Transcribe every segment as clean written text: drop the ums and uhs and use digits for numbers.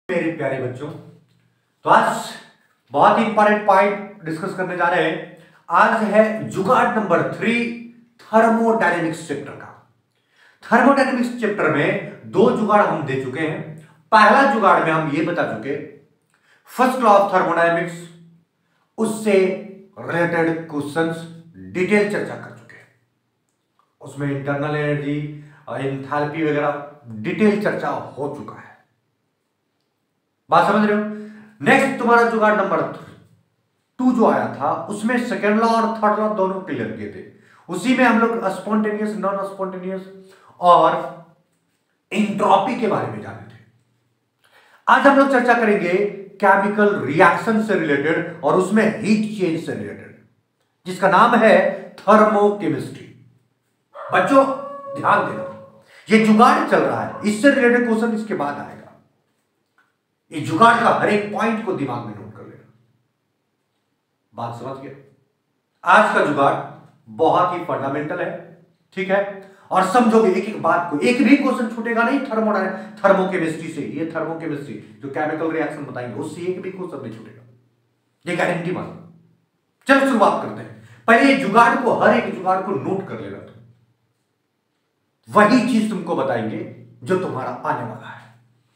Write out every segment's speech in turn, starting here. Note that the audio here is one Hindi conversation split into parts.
मेरे प्यारे बच्चों, तो आज बहुत ही इंपॉर्टेंट पॉइंट डिस्कस करने जा रहे हैं। आज है जुगाड़ नंबर 3 थर्मोडायनेमिक्स चैप्टर का। थर्मोडायनेमिक्स चैप्टर में दो जुगाड़ हम दे चुके हैं। पहला जुगाड़ में हम ये बता चुके फर्स्ट लॉ ऑफ थर्मोडायनेमिक्स, उससे रिलेटेड क्वेश्चंस डिटेल चर्चा कर चुके हैं। उसमें इंटरनल एनर्जी और एंथैल्पी वगैरह डिटेल चर्चा हो चुका है। बात समझ रहे हो? नेक्स्ट तुम्हारा जुगाड़ नंबर 2 जो आया था, उसमें सेकेंड लॉ और थर्ड लॉ दोनों क्लियर किए थे। उसी में हम लोग स्पॉन्टेनियस, नॉन स्पॉन्टेनियस और एंट्रोपी के बारे में जाने थे। आज हम लोग चर्चा करेंगे केमिकल रिएक्शन से रिलेटेड और उसमें हीट चेंज से रिलेटेड, जिसका नाम है थर्मोकेमिस्ट्री। बच्चों ध्यान देना, ये जुगाड़ चल रहा है, इससे रिलेटेड क्वेश्चन इसके बाद आएगा। ये जुगाड़ का हर एक पॉइंट को दिमाग में नोट कर लेना। बात समझ गए? आज का जुगाड़ बहुत ही फंडामेंटल है, ठीक है? और समझोगे एक एक बात को, एक भी क्वेश्चन छूटेगा नहीं थर्मोकेमिस्ट्री से। ये थर्मोकेमिस्ट्री जो केमिकल रिएक्शन बताएंगे उससे एक भी क्वेश्चन नहीं छूटेगा, ये गारंटी मान। चलो शुरुआत करते हैं। पहले ये जुगाड़ को, हर एक जुगाड़ को नोट कर लेना। तुम वही चीज तुमको बताएंगे जो तुम्हारा आने वाला है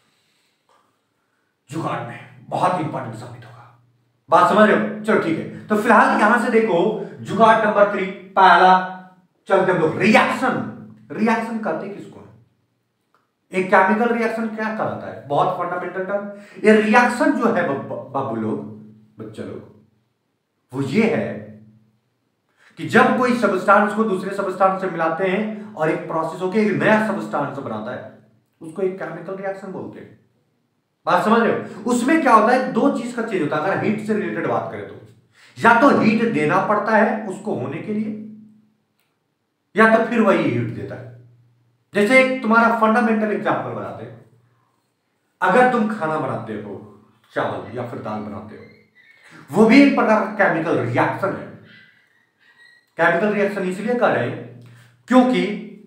जुगाड़ में, बहुत इंपॉर्टेंट साबित होगा। बात समझ रहे हो? चलो ठीक है। तो फिलहाल यहां से देखो जुगाड़ नंबर 3 पहला चलते हम लोग रिएक्शन। रिएक्शन कहते किसको है? एक केमिकल रिएक्शन क्या कहलाता है? बहुत फंडामेंटल टर्म। ये रिएक्शन जो है बाबू लोग, बच्चे लोग, वो ये है कि जब कोई सबस्टांस को दूसरे सबस्टांस से मिलाते हैं और एक प्रोसेस होकर एक नया सबस्टांस बनाता है, उसको एक केमिकल रिएक्शन बोलते हैं। बात समझ रहे हो? उसमें क्या होता है, दो चीज का चेंज होता है। अगर हीट से रिलेटेड बात करें तो या तो हीट देना पड़ता है उसको होने के लिए, या तो फिर वही हीट देता है। जैसे एक तुम्हारा फंडामेंटल एग्जांपल बनाते हैं। अगर तुम खाना बनाते हो, चावल या फिर दाल बनाते हो, वो भी एक प्रकार का केमिकल रिएक्शन है। केमिकल रिएक्शन इसलिए कर रहे हैं क्योंकि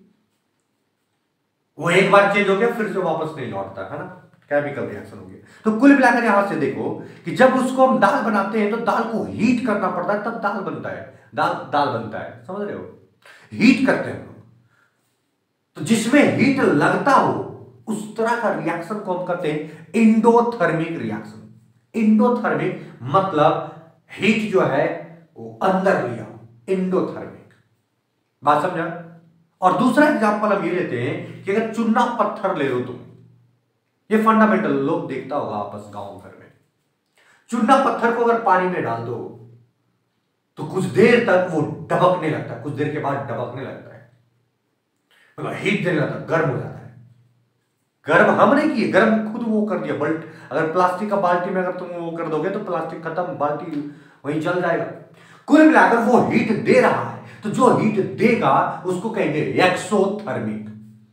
वो एक बार चेंज हो गया फिर से वापस नहीं लौटता है ना, केमिकल रिएक्शन हो गया। तो कुल मिलाकर यहां से देखो कि जब उसको हम दाल बनाते हैं तो दाल को हीट करना पड़ता है, तब दाल बनता है, दाल बनता है। समझ रहे हो? हीट करते हैं हम। तो जिसमें हीट लगता हो उस तरह का रिएक्शन को हम कहते हैं इंडोथर्मिक रिएक्शन। इंडोथर्मिक मतलब हीट जो है वो अंदर लिया, इंडोथर्मिक। बात समझा? और दूसरा एग्जांपल हम ये लेते हैं कि अगर चुन्ना पत्थर ले लो तुम, ये फंडामेंटल लोग देखता होगा आपस गांव घर में। चुन्ना पत्थर को अगर पानी में डाल दो तो कुछ देर तक वो डबकने लगता है, कुछ देर के बाद डबकने लगता है, मतलब हीट देने लगता है, गर्म हो जाता है। गर्म हम नहीं किए, गर्म खुद वो कर दिया। अगर प्लास्टिक का बाल्टी में अगर तुम वो कर दोगे तो प्लास्टिक खत्म, बाल्टी वहीं जल जाएगा। कुल मिलाकर वो हीट दे रहा है, तो जो हीट देगा उसको कहेंगे एक्सोथर्मिक।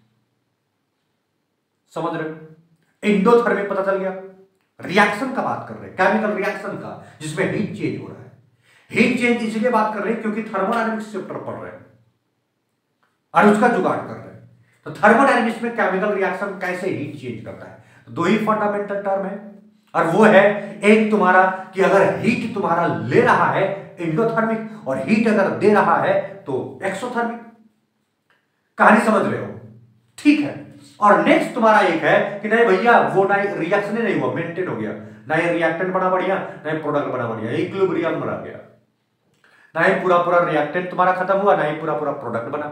समझ रहे हो? इंडोथर्मिक पता चल गया। रिएक्शन का बात कर रहे हैं, केमिकल रिएक्शन का, जिसमें हीट चेंज हो रहा है। हीट चेंज इसलिए बात कर रहे हैं क्योंकि थर्मोडायनेमिक्स चैप्टर पढ़ रहे हैं और उसका जुगाड़ कर रहे हैं। तो थर्मोडायनेमिक्स में केमिकल रिएक्शन कैसे हीट चेंज करता है, तो दो ही फंडामेंटल टर्म है, और वो है एक तुम्हारा कि अगर हीट तुम्हारा ले रहा है इंडोथर्मिक, और हीट अगर दे रहा है तो एक्सोथर्मिक। कहानी समझ रहे हो? ठीक है। और नेक्स्ट तुम्हारा एक है कि नहीं भैया वो ना रिएक्शन नहीं हुआ, मेंटेन हो गया, ना ये रिएक्टेंट बना बढ़िया, ना ये प्रोडक्ट बना बढ़िया, इक्विलिब्रियम बना गया, ना ये पूरा रिएक्टेंट तुम्हारा खत्म हुआ, ना ये पूरा प्रोडक्ट बना,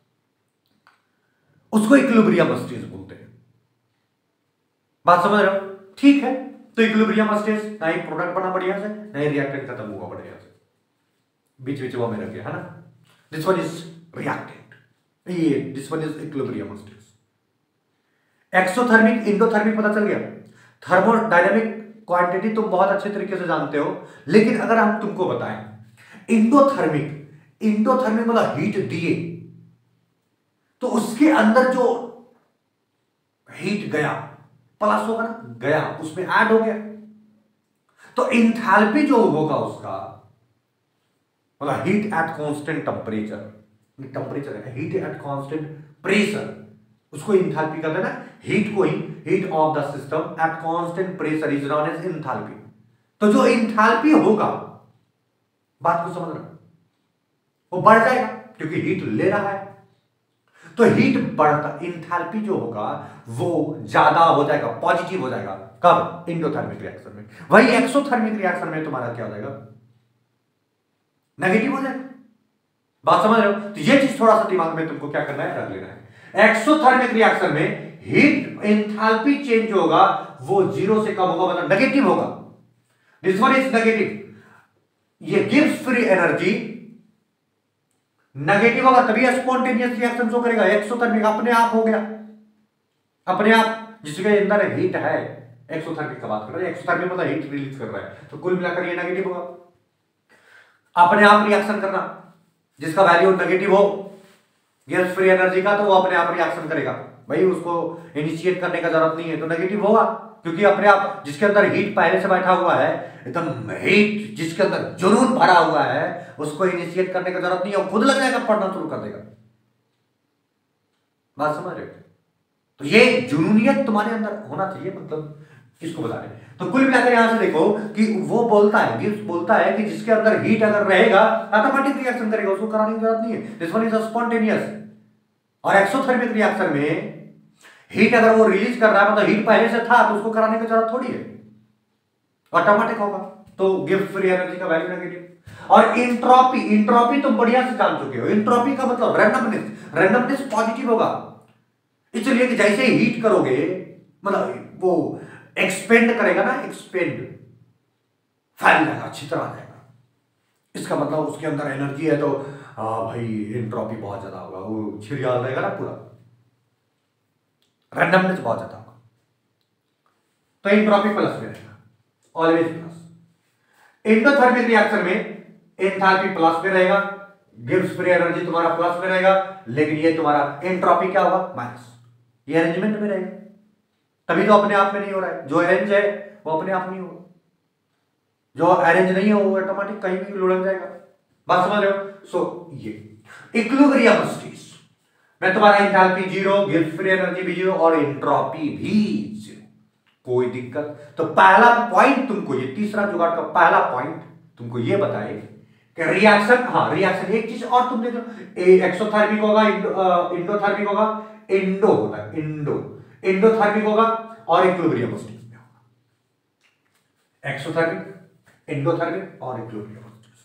उसको इक्विलिब्रियम स्टेज बोलते हैं। बात समझ रहे हो? ठीक है। तो इक्विलिब्रियम स्टेज, ना ये प्रोडक्ट बना बढ़िया से, ना ये रिएक्टेंट खत्म हुआ बढ़िया से, बीच बीच वो में रख गया है ना। दिस वन इज रिएक्टेंट, ये this one is equilibrium stage. Exothermic, endothermic पता चल गया। थर्मोडायनेमिक क्वांटिटी तुम बहुत अच्छे तरीके से जानते हो, लेकिन अगर हम तुमको बताएं इंडोथर्मिक मतलब हीट दिए तो उसके अंदर जो हीट गया प्लस होगा ना, गया उसमें ऐड हो गया, तो एंथैल्पी जो होगा उसका मतलब heat at constant temperature, heat at constant pressure, उसको एंथैल्पी कहते हैं ना, हीट को ही heat of the system at constant pressure is known as enthalpy. तो जो एंथैल्पी होगा, बात को समझ रहे, वो बढ़ जाएगा क्योंकि हीट ले रहा है। तो हीट बढ़ता, एंथैल्पी जो होगा वो ज्यादा हो जाएगा, पॉजिटिव हो जाएगा। कब? एंडोथर्मिक रिएक्शन में। वही एक्सोथर्मिक रिएक्शन में तुम्हारा क्या हो जाएगा? नेगेटिव हो जाएगा। बात समझ रहे हो? तो ये चीज थोड़ा सा दिमाग में तुमको क्या करना है, रख लेना है। एक्सोथर्मिक रिएक्शन में हीट एंथैल्पी चेंज होगा वो 0 से कम होगा, मतलब नेगेटिव होगा। This one is negative. ये गिव्स फ्री एनर्जी, नेगेटिव होगा तभी स्पॉन्टेनियस रिएक्शन शो करेगा। एक्सोथर्मिक अपने आप हो गया, अपने आप, जिसके अंदर हीट है। एक्सोथर्मिक का बात कर रहे हैं, एक्सोथर्मिक मतलब हीट रिलीज कर रहा है, तो कुल मिलाकर ये नेगेटिव होगा। अपने आप रिएक्शन करना, जिसका वैल्यू नेगेटिव हो गिव्स फ्री एनर्जी का, तो वो अपने आप रिएक्शन करेगा। भाई उसको इनिशिएट करने का जरूरत नहीं है, तो नेगेटिव होगा क्योंकि अपने आप, जिसके अंदर हीट पहले से बैठा हुआ है, एकदम हीट जिसके अंदर जुनून भरा हुआ है, उसको इनिशिएट करने की जरूरत नहीं है, वो खुद लग जाएगा, पढ़ना शुरू कर देगा। बात समझ रहे हो? तो ये जुनूनियत तुम्हारे अंदर होना चाहिए, मतलब इसको बता रहे। तो कुल मिलाकर यहां से देखो कि वो बोलता है, गिब्स बोलता है कि जिसके अंदर हीट अगर रहेगा ऑटोमेटिक रिएक्शन करेगा, उसको कराने की जरूरत नहीं है। This one is spontaneous. और एक्सोथर्मिक रिएक्शन में हीट अगर वो रिलीज कर रहा है, मतलब हीट पहले से था, तो उसको कराने की जरूरत थोड़ी है, ऑटोमेटिक होगा। तो गिव्स फ्री एनर्जी का वैल्यू नेगेटिव। और इंट्रोपी, इंट्रोपी तुम बढ़िया से जान चुके हो। इंट्रोपी का मतलब रैंडमनेस, रैंडमनेस पॉजिटिव होगा, इसलिए कि जैसे ही हीट करोगे, मतलब वो एक्सपेंड करेगा ना, एक्सपेंड, फैल जाएगा, अच्छी तरह आ जाएगा। इसका मतलब उसके अंदर एनर्जी है, तो भाई एंट्रोपी बहुत ज्यादा होगा, वो छिड़ियाल रहेगा ना पूरा, रैंडमनेस बहुत ज्यादा होगा। तो एंट्रोपी प्लस में रहेगा, ऑलवेज प्लस। एंडोथर्मिक रिएक्शन में एंथैल्पी प्लस में रहेगा, गिव्स फ्री एनर्जी तुम्हारा प्लस में रहेगा, लेकिन ये तुम्हारा एंट्रोपी क्या होगा? माइनस। ये अरेंजमेंट में रहेगा, तभी तो अपने आप में नहीं हो रहा है। जो अरेंज है वो अपने आप नहीं होगा, जो अरेंज नहीं है वो ऑटोमेटिक कहीं भी लुढ़क जाएगा। बात समझ रहे हो? सो ये इक्विलिब्रियम स्टेट में तुम्हारा एंथैल्पी 0, गिव्स फ्री एनर्जी भी 0 और एंट्रोपी भी 0, कोई दिक्कत। तो पहला पॉइंट तुमको, ये तीसरा जुगाड़ का पहला पॉइंट तुमको ये बताए कि रिएक्शन, हाँ रिएक्शन, एक चीज और तुम देख लो, एक्सोथर्मिक होगा, इंडोथर्मिक होगा, इंडो होता है, इंडोथर्मिक होगा और इक्विलिब्रियम स्टेट में होगा। एक्सोथर्मिक, इंडोथर्मिक और इक्विलिब्रियम स्टेट।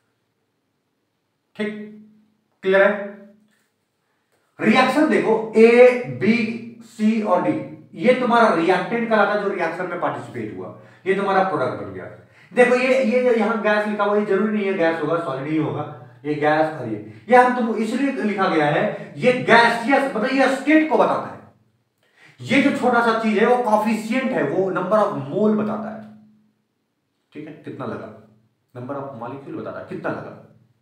ठीक, क्लियर है? रिएक्शन देखो, ए बी सी और डी, ये तुम्हारा रिएक्टेंट कहलाता, जो रिएक्शन में पार्टिसिपेट हुआ, ये तुम्हारा प्रोडक्ट बन गया। देखो ये यहां गैस लिखा हुआ, ये जरूरी नहीं है गैस होगा, सॉलिड ही होगा, ये गैस। और ये हम तुमको इसलिए लिखा गया है, ये गैसियस मतलब ये स्टेट को बताता है। ये जो छोटा सा चीज है वो कॉफिशिएंट है, वो नंबर ऑफ मोल बताता है। ठीक है, कितना लगा, नंबर ऑफ मॉलिक्यूल बताता है कितना लगा,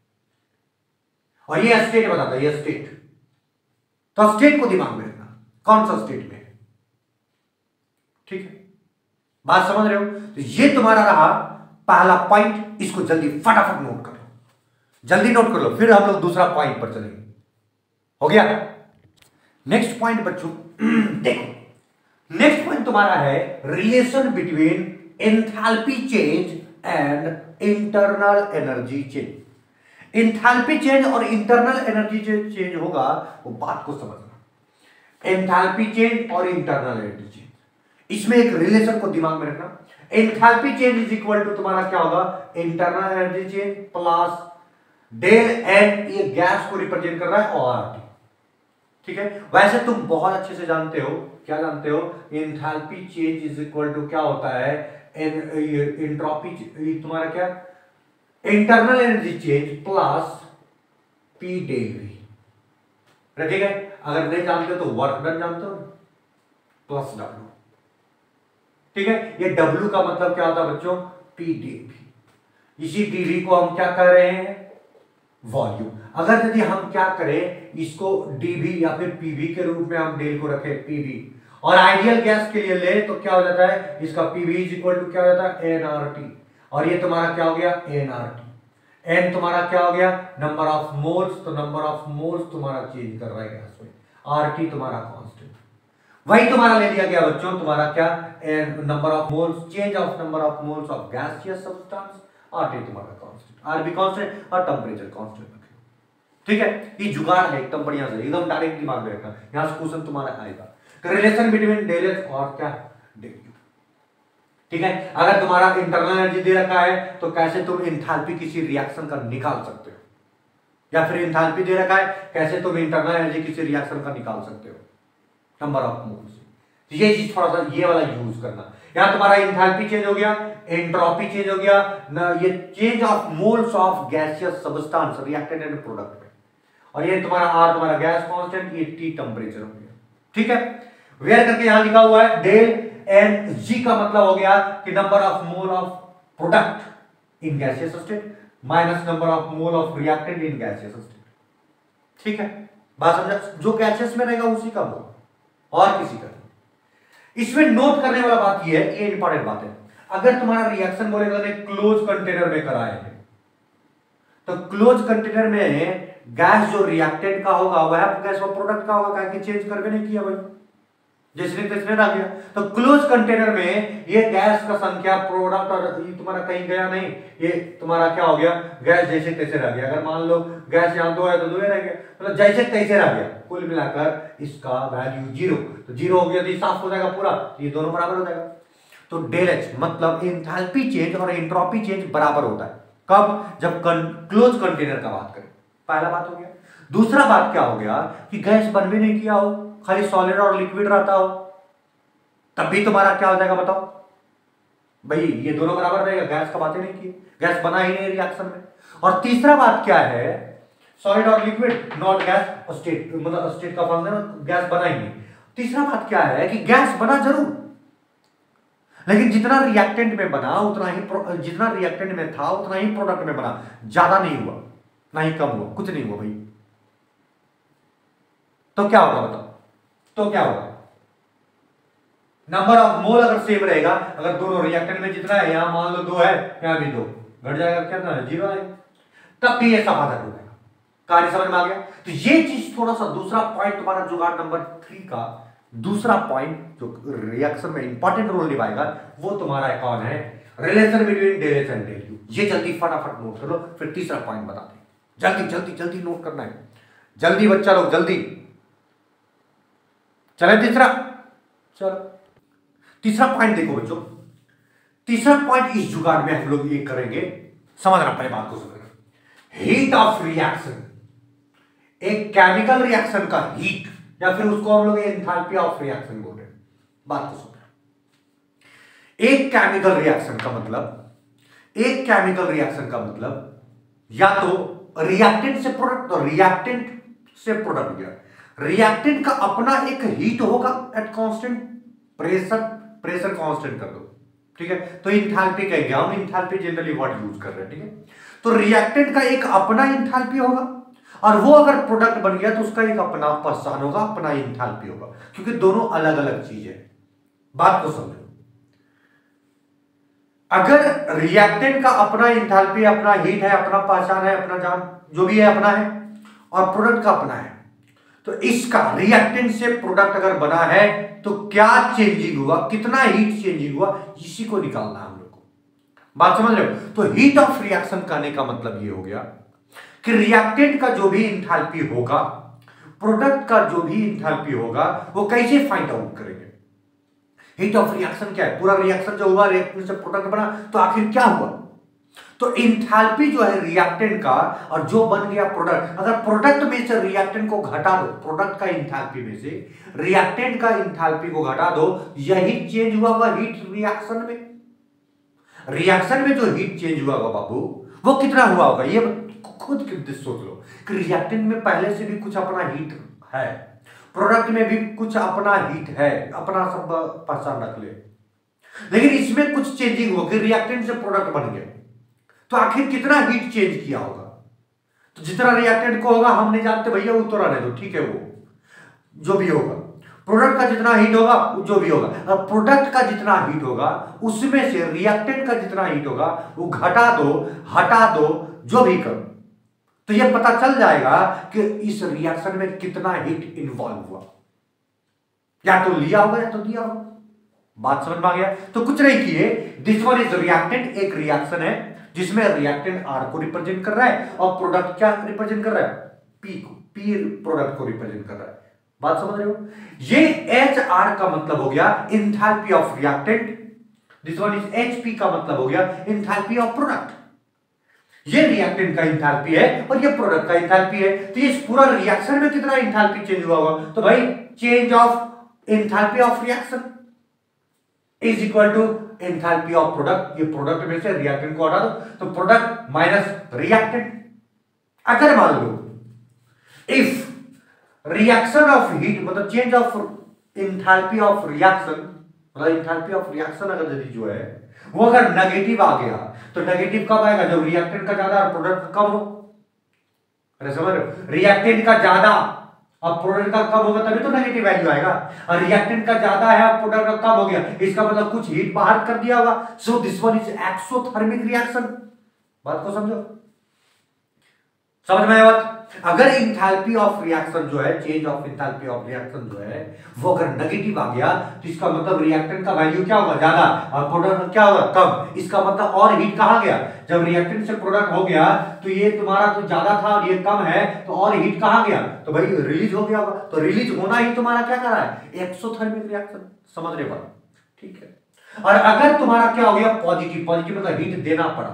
और ये स्टेट बताता है, ये स्टेट। तो स्टेट को दिमाग में रखना, कौन सा स्टेट में है। ठीक है, बात समझ रहे हो? तो ये तुम्हारा रहा पहला पॉइंट, इसको जल्दी फटाफट नोट कर लो, जल्दी नोट कर लो, फिर हम लोग दूसरा पॉइंट पर चलेंगे। हो गया? नेक्स्ट पॉइंट बच्चों देखो, नेक्स्ट पॉइंट तुम्हारा है relation between enthalpy change and internal energy change. Enthalpy change और इंटरनल एनर्जी चेंज होगा, वो बात को समझना। एंथैल्पी चेंज और इंटरनल एनर्जी चेंज, इसमें एक रिलेशन को दिमाग में रखना। Enthalpy change is equal to तुम्हारा क्या होगा? Internal energy change plus del n, ये गैस को रिप्रेजेंट कर रहा है, और ठीक है। वैसे तुम बहुत अच्छे से जानते हो, क्या जानते हो? Enthalpy change is equal to क्या होता है? एंट्रोपी तुम्हारा क्या? Internal energy change plus P del V. ठीक है, अगर नहीं जानते तो वर्क डन जानते हो, प्लस डब्ल्यू। ठीक है, ये डब्ल्यू का मतलब क्या होता है बच्चों? P del V. इसी डीवी को हम क्या कर रहे हैं? वॉल्यूम। अगर यदि हम क्या करें, इसको डीवी या फिर पीवी के रूप में हम डेल को रखें पीवी, और आइडियल गैस के लिए ले तो क्या हो जाता है? इसका पीवी इज इक्वल टू क्या हो जाता है? एनआरटी। और ये तुम्हारा क्या हो गया? एनआरटी। एन तुम्हारा क्या हो गया? Number of moles. तो नंबर ऑफ मोल्स तुम्हारा चेंज कर रहा है गैस में, आरटी तुम्हारा कांस्टेंट। वही तुम्हारा ले लिया गया बच्चों, तुम्हारा क्या, number of moles, change of number of moles of gaseous substance, RT तुम्हारा कांस्टेंट, आरबी कांस्टेंट और टेंपरेचर कांस्टेंट रखें। ठीक है, ये जुगाड़ है एकदम बढ़िया से, एकदम डायरेक्ट दिमाग में रखना, यहां से क्वेश्चन तुम्हारा आएगा। रिलेशन बिटवीन डेल एच और क्या, डेल यू। ठीक है, अगर तुम्हारा इंटरनल एनर्जी दे रखा है तो कैसे तुम एंथैल्पी किसी रिएक्शन का निकाल सकते हो, या फिर एंथैल्पी दे रखा है कैसे तुम इंटरनल एनर्जी किसी रिएक्शन का निकाल सकते हो, नंबर ऑफ मोल्स। ये चीज थोड़ा सा ये वाला यूज करना। यहां तुम्हारा एंथैल्पी चेंज हो गया, एंट्रोपी चेंज हो गया ना, ये change of moles of gaseous substance reactant and product में, और ये तुम्हारा आर तुम्हारा गैस कांस्टेंट, ये टी टेंपरेचर हो गया। ठीक है, वेयर करके यहां लिखा हुआ है डेल एन जी का मतलब हो गया कि number of mole of product in gaseous state minus number of mole of reactant in gaseous state. ठीक है, बात समझा, जो गैसियस में रहेगा उसी का मोल और किसी का। इसमें नोट करने वाला बात यह है, ये इंपॉर्टेंट बात है, अगर तुम्हारा रिएक्शन बोलेगा ने क्लोज कंटेनर में कराए हैं तो क्लोज कंटेनर में गैस जो रिएक्टेंट का होगा वह गैस वो प्रोडक्ट का होगा, कि चेंज करके नहीं किया भाई, जैसे तैसे रह गया। तो क्लोज कंटेनर में ये गैस का संख्या प्रोडक्ट और ये तुम्हारा कहीं गया नहीं, ये तुम्हारा क्या हो गया, गैस जैसे तैसे रह गया। अगर मान लो गैस यहाँ 2 है तो 2 रह गया, मतलब जैसे तैसे रह गया। कुल मिलाकर इसका वैल्यू 0, तो 0 हो गया तो साफ हो जाएगा पूरा, ये दोनों बराबर हो जाएगा। तो डेल एच मतलब एंथैल्पी चेंज और एंट्रोपी चेंज बराबर होता है, कब, जब क्लोज कंटेनर का बात करें। पहला बात हो गया। दूसरा बात क्या हो गया कि गैस बन भी नहीं किया हो, खाली सॉलिड और लिक्विड रहता हो, तब भी तुम्हारा क्या हो जाएगा बताओ भाई, ये दोनों बराबर रहेगा, गैस का बातें नहीं की, गैस बना ही नहीं रिएक्शन में। और तीसरा बात क्या है, सॉलिड और लिक्विड नॉट गैस स्टेट, मतलब स्टेट का फंक्शन, गैस बना ही नहीं। तीसरा बात क्या है कि गैस बना जरूर, लेकिन जितना रिएक्टेंट में बना उतना ही, जितना रिएक्टेंट में था उतना ही प्रोडक्ट में बना, ज्यादा नहीं हुआ ना ही कम हुआ, कुछ नहीं हुआ भाई। तो क्या होगा बताओ, तो क्या होगा, नंबर ऑफ मोल अगर सेम रहेगा, अगर दोनों रिएक्टेंट में जितना है, यहां मान लो 2 है, यहां भी 2, घट जाएगा कितना है, 0 है, तब भी ये सफादक हो जाएगा। कहानी समझ में आ गया। तो ये चीज थोड़ा सा दूसरा पॉइंट तुम्हारा जुगाड़ नंबर 3 का दूसरा पॉइंट जो रिएक्शन में इंपॉर्टेंट रोल निभाएगा वो तुम्हारा कौन है, relation between del H and del U. ये जल्दी फटाफट नोट कर लो, फिर तीसरा पॉइंट बताते हैं। जल्दी जल्दी जल्दी नोट करना है, जल्दी बच्चा लोग जल्दी। चले तीसरा, चलो तीसरा पॉइंट देखो बच्चों, तीसरा पॉइंट इस जुगाड़ में हम लोग ये करेंगे, समझना पहले बात को समझना। हीट ऑफ रिएक्शन, एक केमिकल रिएक्शन का हीट, या फिर उसको हम लोग एंथैल्पी ऑफ रिएक्शन बोल रहे हैं। बात को समझना, एक केमिकल रिएक्शन का मतलब, एक केमिकल रिएक्शन का मतलब या तो रिएक्टेंट से प्रोडक्ट, तो रिएक्टेंट से प्रोडक्ट गया, रिएक्टेंट का अपना एक हीट होगा at constant pressure, pressure constant कर दो, ठीक है, तो एंथैल्पी कहेंगे हम, एंथैल्पी जनरली वर्ड यूज कर रहे हैं, ठीक है। तो रिएक्टेंट का एक अपना एंथैल्पी होगा, और वो अगर प्रोडक्ट बन गया तो उसका एक अपना पहचान होगा, अपना एंथैल्पी होगा, क्योंकि दोनों अलग अलग चीज है। बात को समझो, अगर रिएक्टेंट का अपना एंथैल्पी, अपना हीट है, अपना पहचान है, अपना जान जो भी है अपना है, और प्रोडक्ट का अपना है, तो इसका रिएक्टेंट से प्रोडक्ट अगर बना है तो क्या चेंजिंग हुआ, कितना हीट चेंजिंग हुआ, इसी को निकालना हम लोग को। बात समझ रहे हो। तो हीट ऑफ रिएक्शन कहने का मतलब ये हो गया कि रिएक्टेंट का जो भी एंथैल्पी होगा, प्रोडक्ट का जो भी एंथैल्पी होगा, वो कैसे फाइंड आउट करेंगे। हीट ऑफ रिएक्शन क्या है, पूरा रिएक्शन जो हुआ, रिएक्टेंट से प्रोडक्ट बना, तो आखिर क्या हुआ। तो एंथैल्पी जो है रिएक्टेंट का, और जो बन गया प्रोडक्ट, अगर प्रोडक्ट में से रिएक्टेंट को घटा दो, प्रोडक्ट का एंथैल्पी में से रिएक्टेंट का एंथैल्पी को घटा दो, यही चेंज हुआ होगा हीट रिएक्शन में। रिएक्शन में जो हीट चेंज हुआ होगा बाबू, वो कितना हुआ होगा, ये खुद सोच लो कि रिएक्टेंट में पहले से भी कुछ अपना हीट है, प्रोडक्ट में भी कुछ अपना हीट है, अपना सब पहचान रख ले, लेकिन इसमें कुछ चेंजिंग हो गई, रिएक्टेंट से प्रोडक्ट बन गया, तो आखिर कितना हीट चेंज किया होगा। तो जितना रिएक्टेंट को होगा हम नहीं जानते भैया, वो तो रहने दो, ठीक है, वो जो भी होगा, प्रोडक्ट का जितना हीट होगा जो भी होगा, अब प्रोडक्ट का जितना हीट होगा उसमें से रिएक्टेंट का जितना हीट होगा वो घटा दो, हटा दो, जो भी करो, तो यह पता चल जाएगा कि इस रिएक्शन में कितना हीट इन्वॉल्व हुआ। या तो लिया होगा या तो दिया होगा। बात समझ में आ गया? तो कुछ नहीं किए, दिस वन इज रिएक्टेंट, एक रिएक्शन है जिसमें रिएक्टेंट आर को रिप्रेजेंट कर रहा है और प्रोडक्ट क्या रिप्रेजेंट कर रहा है, पी को, पी प्रोडक्ट को रिप्रेजेंट कर रहा है। बात समझ रहे हो? ये एच आर का मतलब हो गया enthalpy of reactant, this one is H P का मतलब हो गया एंथैल्पी ऑफ प्रोडक्ट। ये रिएक्टेंट का एंथैल्पी है और ये प्रोडक्ट का एंथैल्पी है। तो ये पूरा रिएक्शन में कितना एंथैल्पी चेंज हुआ होगा? तो भाई change of enthalpy of reaction is equal to enthalpy of product. ये प्रोडक्ट में से रिएक्टेंट को हटा दो तो प्रोडक्ट माइनस रिएक्टेंट। अगर मान लो इफ रिएक्शन ऑफ हीट मतलब change of enthalpy of reaction, मतलब एंथैल्पी ऑफ रिएक्शन अगर यदि जो है वो अगर नेगेटिव आ गया तो नेगेटिव कब आएगा? जब रिएक्टेंट का ज्यादा और प्रोडक्ट का कम हो। अरे समझ रहे हो? रिएक्टेंट का ज्यादा अब प्रोडक्ट का कम होगा तभी तो नेगेटिव वैल्यू आएगा। और रिएक्टेंट का ज्यादा है अब प्रोडक्ट का कम हो गया, इसका मतलब कुछ हीट बाहर कर दिया होगा। So this one is exothermic reaction. बात को समझो, समझ में आया बात? अगर एंथैल्पी ऑफ रिएक्शन जो है, change of enthalpy of reaction जो है वो अगर नेगेटिव आ गया तो इसका मतलब रिएक्टेंट का वैल्यू क्या होगा? ज्यादा, और प्रोडक्ट का क्या होगा? कम। इसका मतलब और हीट कहां गया? जब रिएक्टेंट से प्रोडक्ट हो गया तो ये तुम्हारा तो ज्यादा था और ये कम है, तो और हीट कहां गया? तो भाई रिलीज हो गया होगा। तो रिलीज होना ही तुम्हारा क्या कर रहा है? Exothermic reaction. समझ रहे बात? ठीक है। और अगर तुम्हारा क्या हो गया? पॉजिटिव। पॉजिटिव मतलब हीट देना पड़ा,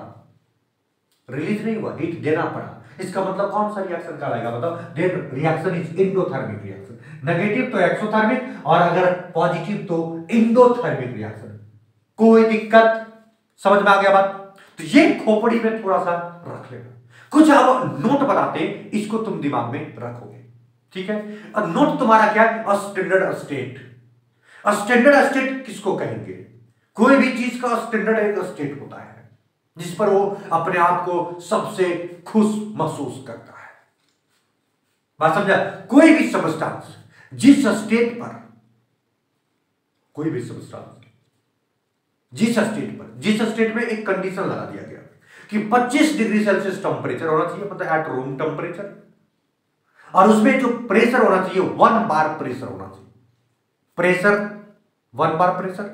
रिलीज नहीं हुआ, हीट देना पड़ा। इसका मतलब कौन सा रिएक्शन कहलाएगा? मतलब then reaction is endothermic reaction. Negative तो एक्सोथर्मिक और अगर पॉजिटिव तो एंडोथर्मिक रिएक्शन। कोई दिक्कत? समझ में आ गया बात? तो ये खोपड़ी में थोड़ा सा रख लेना। कुछ अब नोट बताते, इसको तुम दिमाग में रखोगे, ठीक है? अब नोट तुम्हारा क्या है? Standard state. स्टैंडर्ड स्टेट किसको कहेंगे? कोई भी चीज का स्टैंडर्ड एक स्टेट होता है जिस पर वो अपने आप को सबसे खुश महसूस करता है। बात समझा? कोई भी सबस्टेंस जिस स्टेट पर, कोई भी सबस्टेंस जिस स्टेट में एक कंडीशन लगा दिया गया कि 25 डिग्री सेल्सियस टेम्परेचर होना चाहिए, मतलब एट रूम टेम्परेचर, और उसमें जो प्रेशर होना चाहिए 1 बार प्रेशर होना चाहिए। प्रेशर 1 बार प्रेशर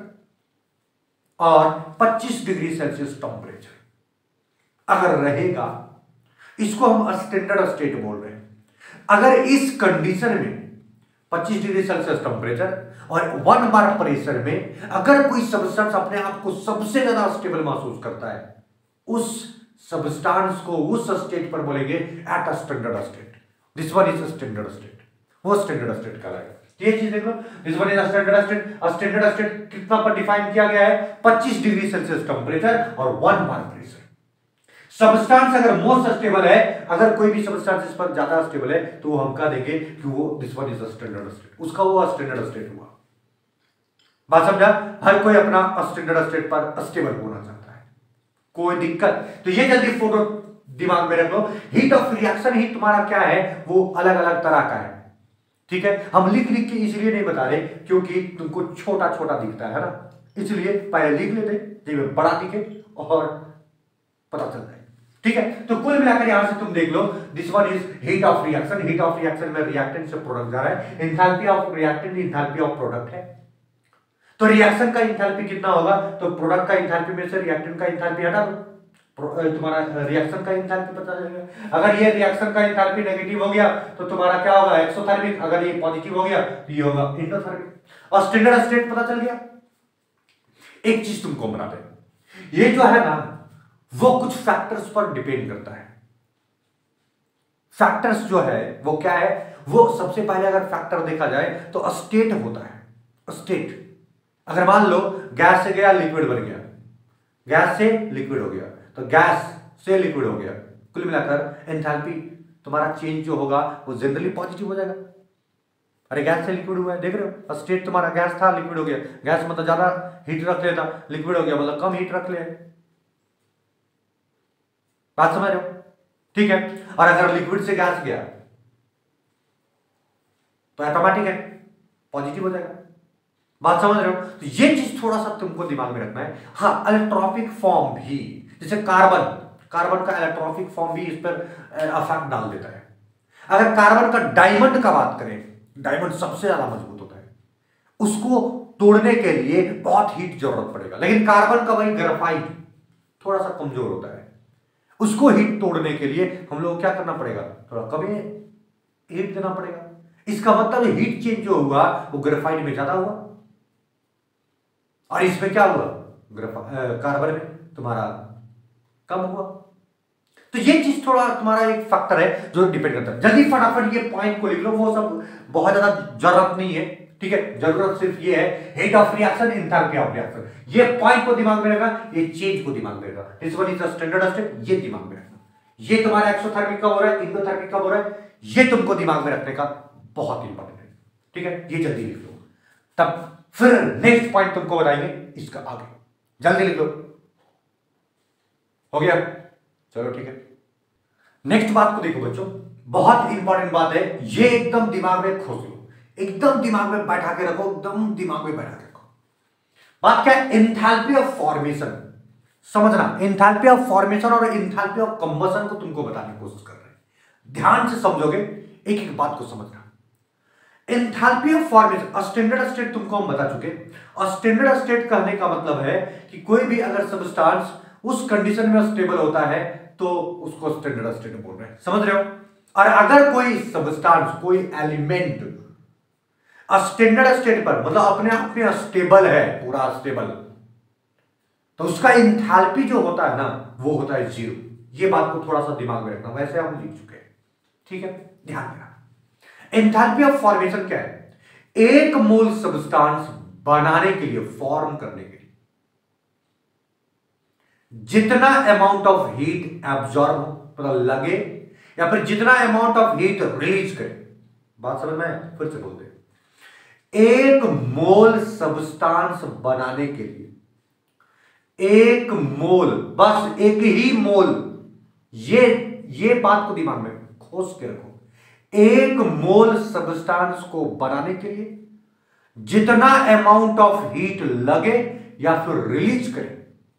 और 25 डिग्री सेल्सियस टेम्परेचर अगर रहेगा, इसको हम स्टैंडर्ड स्टेट बोल रहे हैं। अगर इस कंडीशन में 25 डिग्री सेल्सियस टेम्परेचर और 1 बार प्रेशर में अगर कोई सब्सटेंस अपने आप को सबसे ज्यादा स्टेबल महसूस करता है, उस सब्सटेंस को उस स्टेट पर बोलेंगे at standard state. This one is standard state, वो स्टैंडर्ड स्टेट कहलाएगा। ये चीज देख लो, this one is standard state. Standard state कितना पर डिफाइन किया गया है? 25 डिग्री सेल्सियस टेम्परेचर और 1 बार प्रेशर। सब्सटेंस अगर मोस्ट स्टेबल है, अगर कोई भी सब्सटेंस इस पर ज्यादा स्टेबल है तो वो हम कह देंगे कि वो this one is standard state, उसका वो स्टैंडर्ड स्टेट हुआ। बात समझा? हर कोई अपना स्टैंडर्ड स्टेट पर स्टेबल होना चाहता है, कोई दिक्कत? तो ये जल्दी फोटो दिमाग में रख लो। हीट ऑफ रिएक्शन ही तुम्हारा क्या है? वो अलग अलग तरह का है, ठीक है? हम लिख लिख के इसलिए नहीं बता रहे क्योंकि तुमको छोटा छोटा दिखता है ना, इसलिए पहले लिख लेते जब बड़ा दिखे और पता चल जाए, ठीक है? तो कुल मिलाकर यहां से तुम देख लो, this one is heat of reaction. Heat of reaction में रिएक्टेंट से प्रोडक्ट जा रहा है। Enthalpy of reactant enthalpy of product है। तो रिएक्शन का एंथैल्पी कितना होगा? तो प्रोडक्ट का एंथैल्पी में से रिएक्टेंट का एंथैल्पी हटा दो, तुम्हारा रिएक्शन का एंथैल्पी पता चलेगा। अगर ये रिएक्शन का एंथैल्पी नेगेटिव हो गया तो तुम्हारा क्या होगा? एक्सोथर्मिक। अगर ये पॉजिटिव हो गया तो ये होगा एंडोथर्मिक। और स्टैंडर्ड स्टेट पता चल गया। एक चीज तुमको बताते हैं, ये जो है ना वो कुछ फैक्टर्स पर डिपेंड करता है। फैक्टर्स जो है वो क्या है? वो सबसे पहले अगर फैक्टर देखा जाए तो स्टेट होता है। स्टेट अगर मान लो गैस से गया लिक्विड बन गया, गैस से लिक्विड हो गया, तो गैस से लिक्विड हो गया, कुल मिलाकर एंथैल्पी तुम्हारा चेंज जो होगा वो जनरली पॉजिटिव हो जाएगा। अरे गैस से लिक्विड हुआ है, देख रहे हो? स्टेट तुम्हारा गैस था लिक्विड हो गया। गैस मतलब ज्यादा हीट रख लेता, लिक्विड हो गया मतलब कम हीट रख ले। बात समझ रहे हो? ठीक है। और अगर लिक्विड से गैस गया तो ऑटोमेटिक है पॉजिटिव हो जाएगा। बात समझ रहे हो? तो ये चीज थोड़ा सा तुमको दिमाग में रखना है। हाँ, इलेक्ट्रॉनिक फॉर्म भी, जैसे कार्बन का इलेक्ट्रॉनिक फॉर्म भी इस पर इफेक्ट डाल देता है। अगर कार्बन का डायमंड का बात करें, डायमंड सबसे ज्यादा मजबूत होता है, उसको तोड़ने के लिए बहुत हीट जरूरत पड़ेगा, लेकिन कार्बन का वही ग्रेफाइट थोड़ा सा कमजोर होता है, उसको हीट तोड़ने के लिए हम लोग क्या करना पड़ेगा, थोड़ा कम हीट देना पड़ेगा। इसका मतलब हीट चेंज जो हुआ वो ग्रेफाइट में ज्यादा हुआ और इसमें क्या हुआ, कार्बन में तुम्हारा कम हुआ। तो ये चीज थोड़ा तुम्हारा एक फैक्टर है जो डिपेंड करता है। जल्दी फटाफट ये पॉइंट को लिख लो, वो सब बहुत ज्यादा जरूरत नहीं है, ठीक है। जरूरत सिर्फ ये है heat of reaction, enthalpy of reaction, ये पॉइंट को दिमाग में रखना, ये चेंज को दिमाग में रखना। This one is the standard state, ये दिमाग में रखना। ये तुम्हारा एक्सोथर्मिक कब हो रहा है, इंडोथर्मिक कब हो रहा है, ये तुमको दिमाग में रखने का बहुत इंपॉर्टेंट है, ठीक है। ये जल्दी लिख लो, तब फिर नेक्स्ट पॉइंट तुमको बताएंगे इसका आगे। जल्दी लिख लो, हो गया, चलो ठीक है। नेक्स्ट बात को देखो बच्चों, बहुत इंपॉर्टेंट बात है, ये एकदम दिमाग में खोज लो, एकदम दिमाग में बैठा के रखो, एकदम दिमाग में बैठा के रखो। बात क्या है, एंथैल्पी ऑफ फॉर्मेशन। समझना, एंथैल्पी ऑफ फॉर्मेशन और एंथैल्पी ऑफ कंबशन को तुमको बताने की कोशिश कर रहे हैं। ध्यान से समझोगे, एक एक बात को समझना। Enthalpy of formation, standard state तुमको हम बता चुके। और स्टैंडर्ड स्टेट कहने का मतलब है कि कोई भी अगर सब्सटेंस उस कंडीशन में स्टेबल होता है तो उसको स्टैंडर्ड स्टेट बोल रहे हैं, समझ रहे हो। और अगर कोई सब्सटेंस, कोई एलिमेंट स्टैंडर्ड स्टेट पर, मतलब अपने आप में स्टेबल है, पूरा स्टेबल, तो उसका एंथैल्पी जो होता है ना, वो होता है 0। ये बात को थोड़ा सा दिमाग में रखना, वैसे हम लिख चुके हैं, ठीक है, ध्यान देना। एंथैल्पी ऑफ फॉर्मेशन क्या है, एक मोल सब्सटेंस बनाने के लिए, फॉर्म करने के लिए जितना अमाउंट ऑफ हीट एब्जॉर्ब हो, मतलब लगे, या फिर जितना अमाउंट ऑफ हीट रिलीज करे। बात समझ में, फिर से बोलते हैं, एक मोल सब्सटेंस बनाने के लिए, एक मोल, बस एक ही मोल, ये बात को दिमाग में खोज के रखो। एक मोल सब्सटेंस को बनाने के लिए जितना अमाउंट ऑफ हीट लगे या फिर रिलीज करे,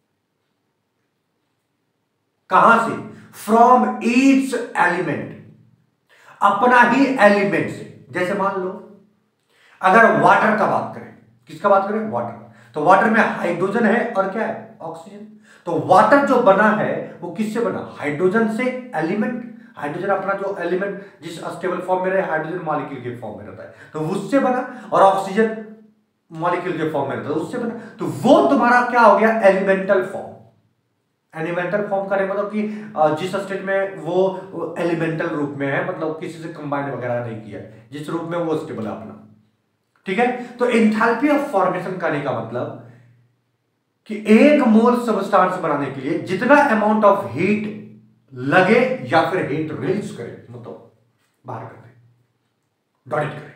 कहां से, फ्रॉम ईच एलिमेंट, अपना ही एलिमेंट से। जैसे मान लो अगर वाटर का बात करें, किसका बात करें, वाटर, तो वाटर में हाइड्रोजन है और क्या है, ऑक्सीजन। तो वाटर जो बना है वो किससे बना, हाइड्रोजन से, एलिमेंट, हाइड्रोजन अपना जो एलिमेंट जिस स्टेबल फॉर्म में रहे, हाइड्रोजन मॉलिक्यूल के फॉर्म में रहता है, तो उससे बना, और ऑक्सीजन मॉलिक्यूल के फॉर्म में रहता है, उससे बना। तो वो तुम्हारा क्या हो गया, एलिमेंटल फॉर्म। एलिमेंटल फॉर्म का मतलब कि जिस स्टेट में वो एलिमेंटल रूप में है, मतलब किसी से कंबाइन वगैरह नहीं किया है, जिस रूप में वो स्टेबल है अपना, ठीक है। तो एंथैल्पी ऑफ फॉर्मेशन करने का मतलब कि एक मोल सब्सटेंस बनाने के लिए जितना अमाउंट ऑफ हीट लगे या फिर हीट रिलीज करे, मतलब बाहर कर दे, डॉट करे,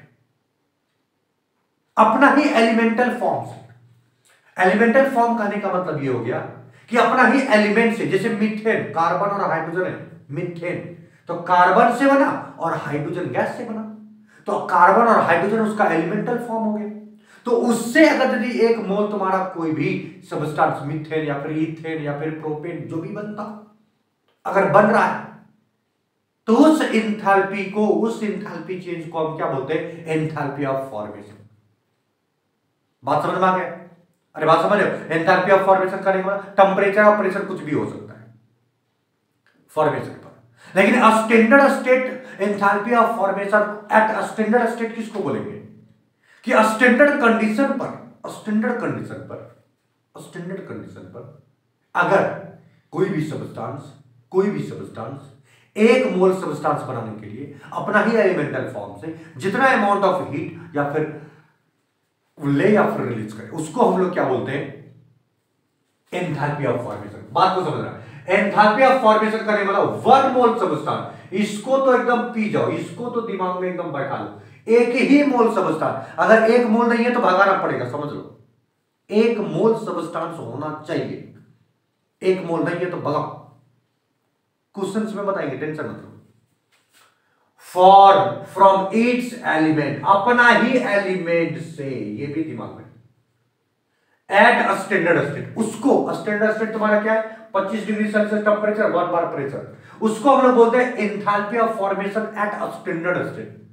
अपना ही एलिमेंटल फॉर्म से। एलिमेंटल फॉर्म कहने का मतलब ये हो गया कि अपना ही एलिमेंट से, जैसे मीथेन, कार्बन और हाइड्रोजन है, मीथेन तो कार्बन से बना और हाइड्रोजन गैस से बना, तो कार्बन और हाइड्रोजन उसका एलिमेंटल फॉर्म हो गया। तो उससे अगर यदि एक मोल तुम्हारा कोई भी सब्सटेंस, मीथेन या फिर ईथेन या फिर प्रोपेन जो भी बनता, अगर बन रहा है, तो उस एंथैल्पी को, उस एंथैल्पी चेंज को हम क्या बोलते हैं, एंथैल्पी ऑफ फॉर्मेशन। बात समझ में आ गया, अरे बात समझ लो, एंथैल्पी ऑफ फॉर्मेशन करने के बाद टेंपरेचर और प्रेशर कुछ भी हो सकता है फॉर्मेशन पर, लेकिन standard state enthalpy of formation at standard state किसको बोलेंगे, कि स्टैंडर्ड कंडीशन पर, स्टैंडर्ड कंडीशन पर अगर कोई भी सब्सटेंस एक मोल सब्सटेंस बनाने के लिए अपना ही एलिमेंटल फॉर्म से जितना अमाउंट ऑफ हीट या फिर ले या फिर रिलीज करे, उसको हम लोग क्या बोलते हैं, एंथैल्पी ऑफ फॉर्मेशन। बात को समझना, एंथैल्पी ऑफ फॉर्मेशन करने मतलब वन मोल सब्सटेंस, इसको तो एकदम पी जाओ, इसको तो दिमाग में एकदम बैठा लो, एक ही मोल सब्सटेंस। अगर एक मोल नहीं है तो भगाना पड़ेगा, समझ लो, एक मोल सब्सटेंस होना चाहिए, एक मोल नहीं है तो भगाओ। क्वेश्चंस में बताएंगे, टेंशन मत लो। फॉर्म फ्रॉम इट्स एलिमेंट, अपना ही एलिमेंट से, ये भी दिमाग में। एट स्टैंडर्ड स्टेट, उसको स्टैंडर्ड स्टेट तुम्हारा क्या है, 25 degree Celsius temperature, 1 bar pressure, उसको हम लोग बोलते हैं enthalpy of formation at standard state.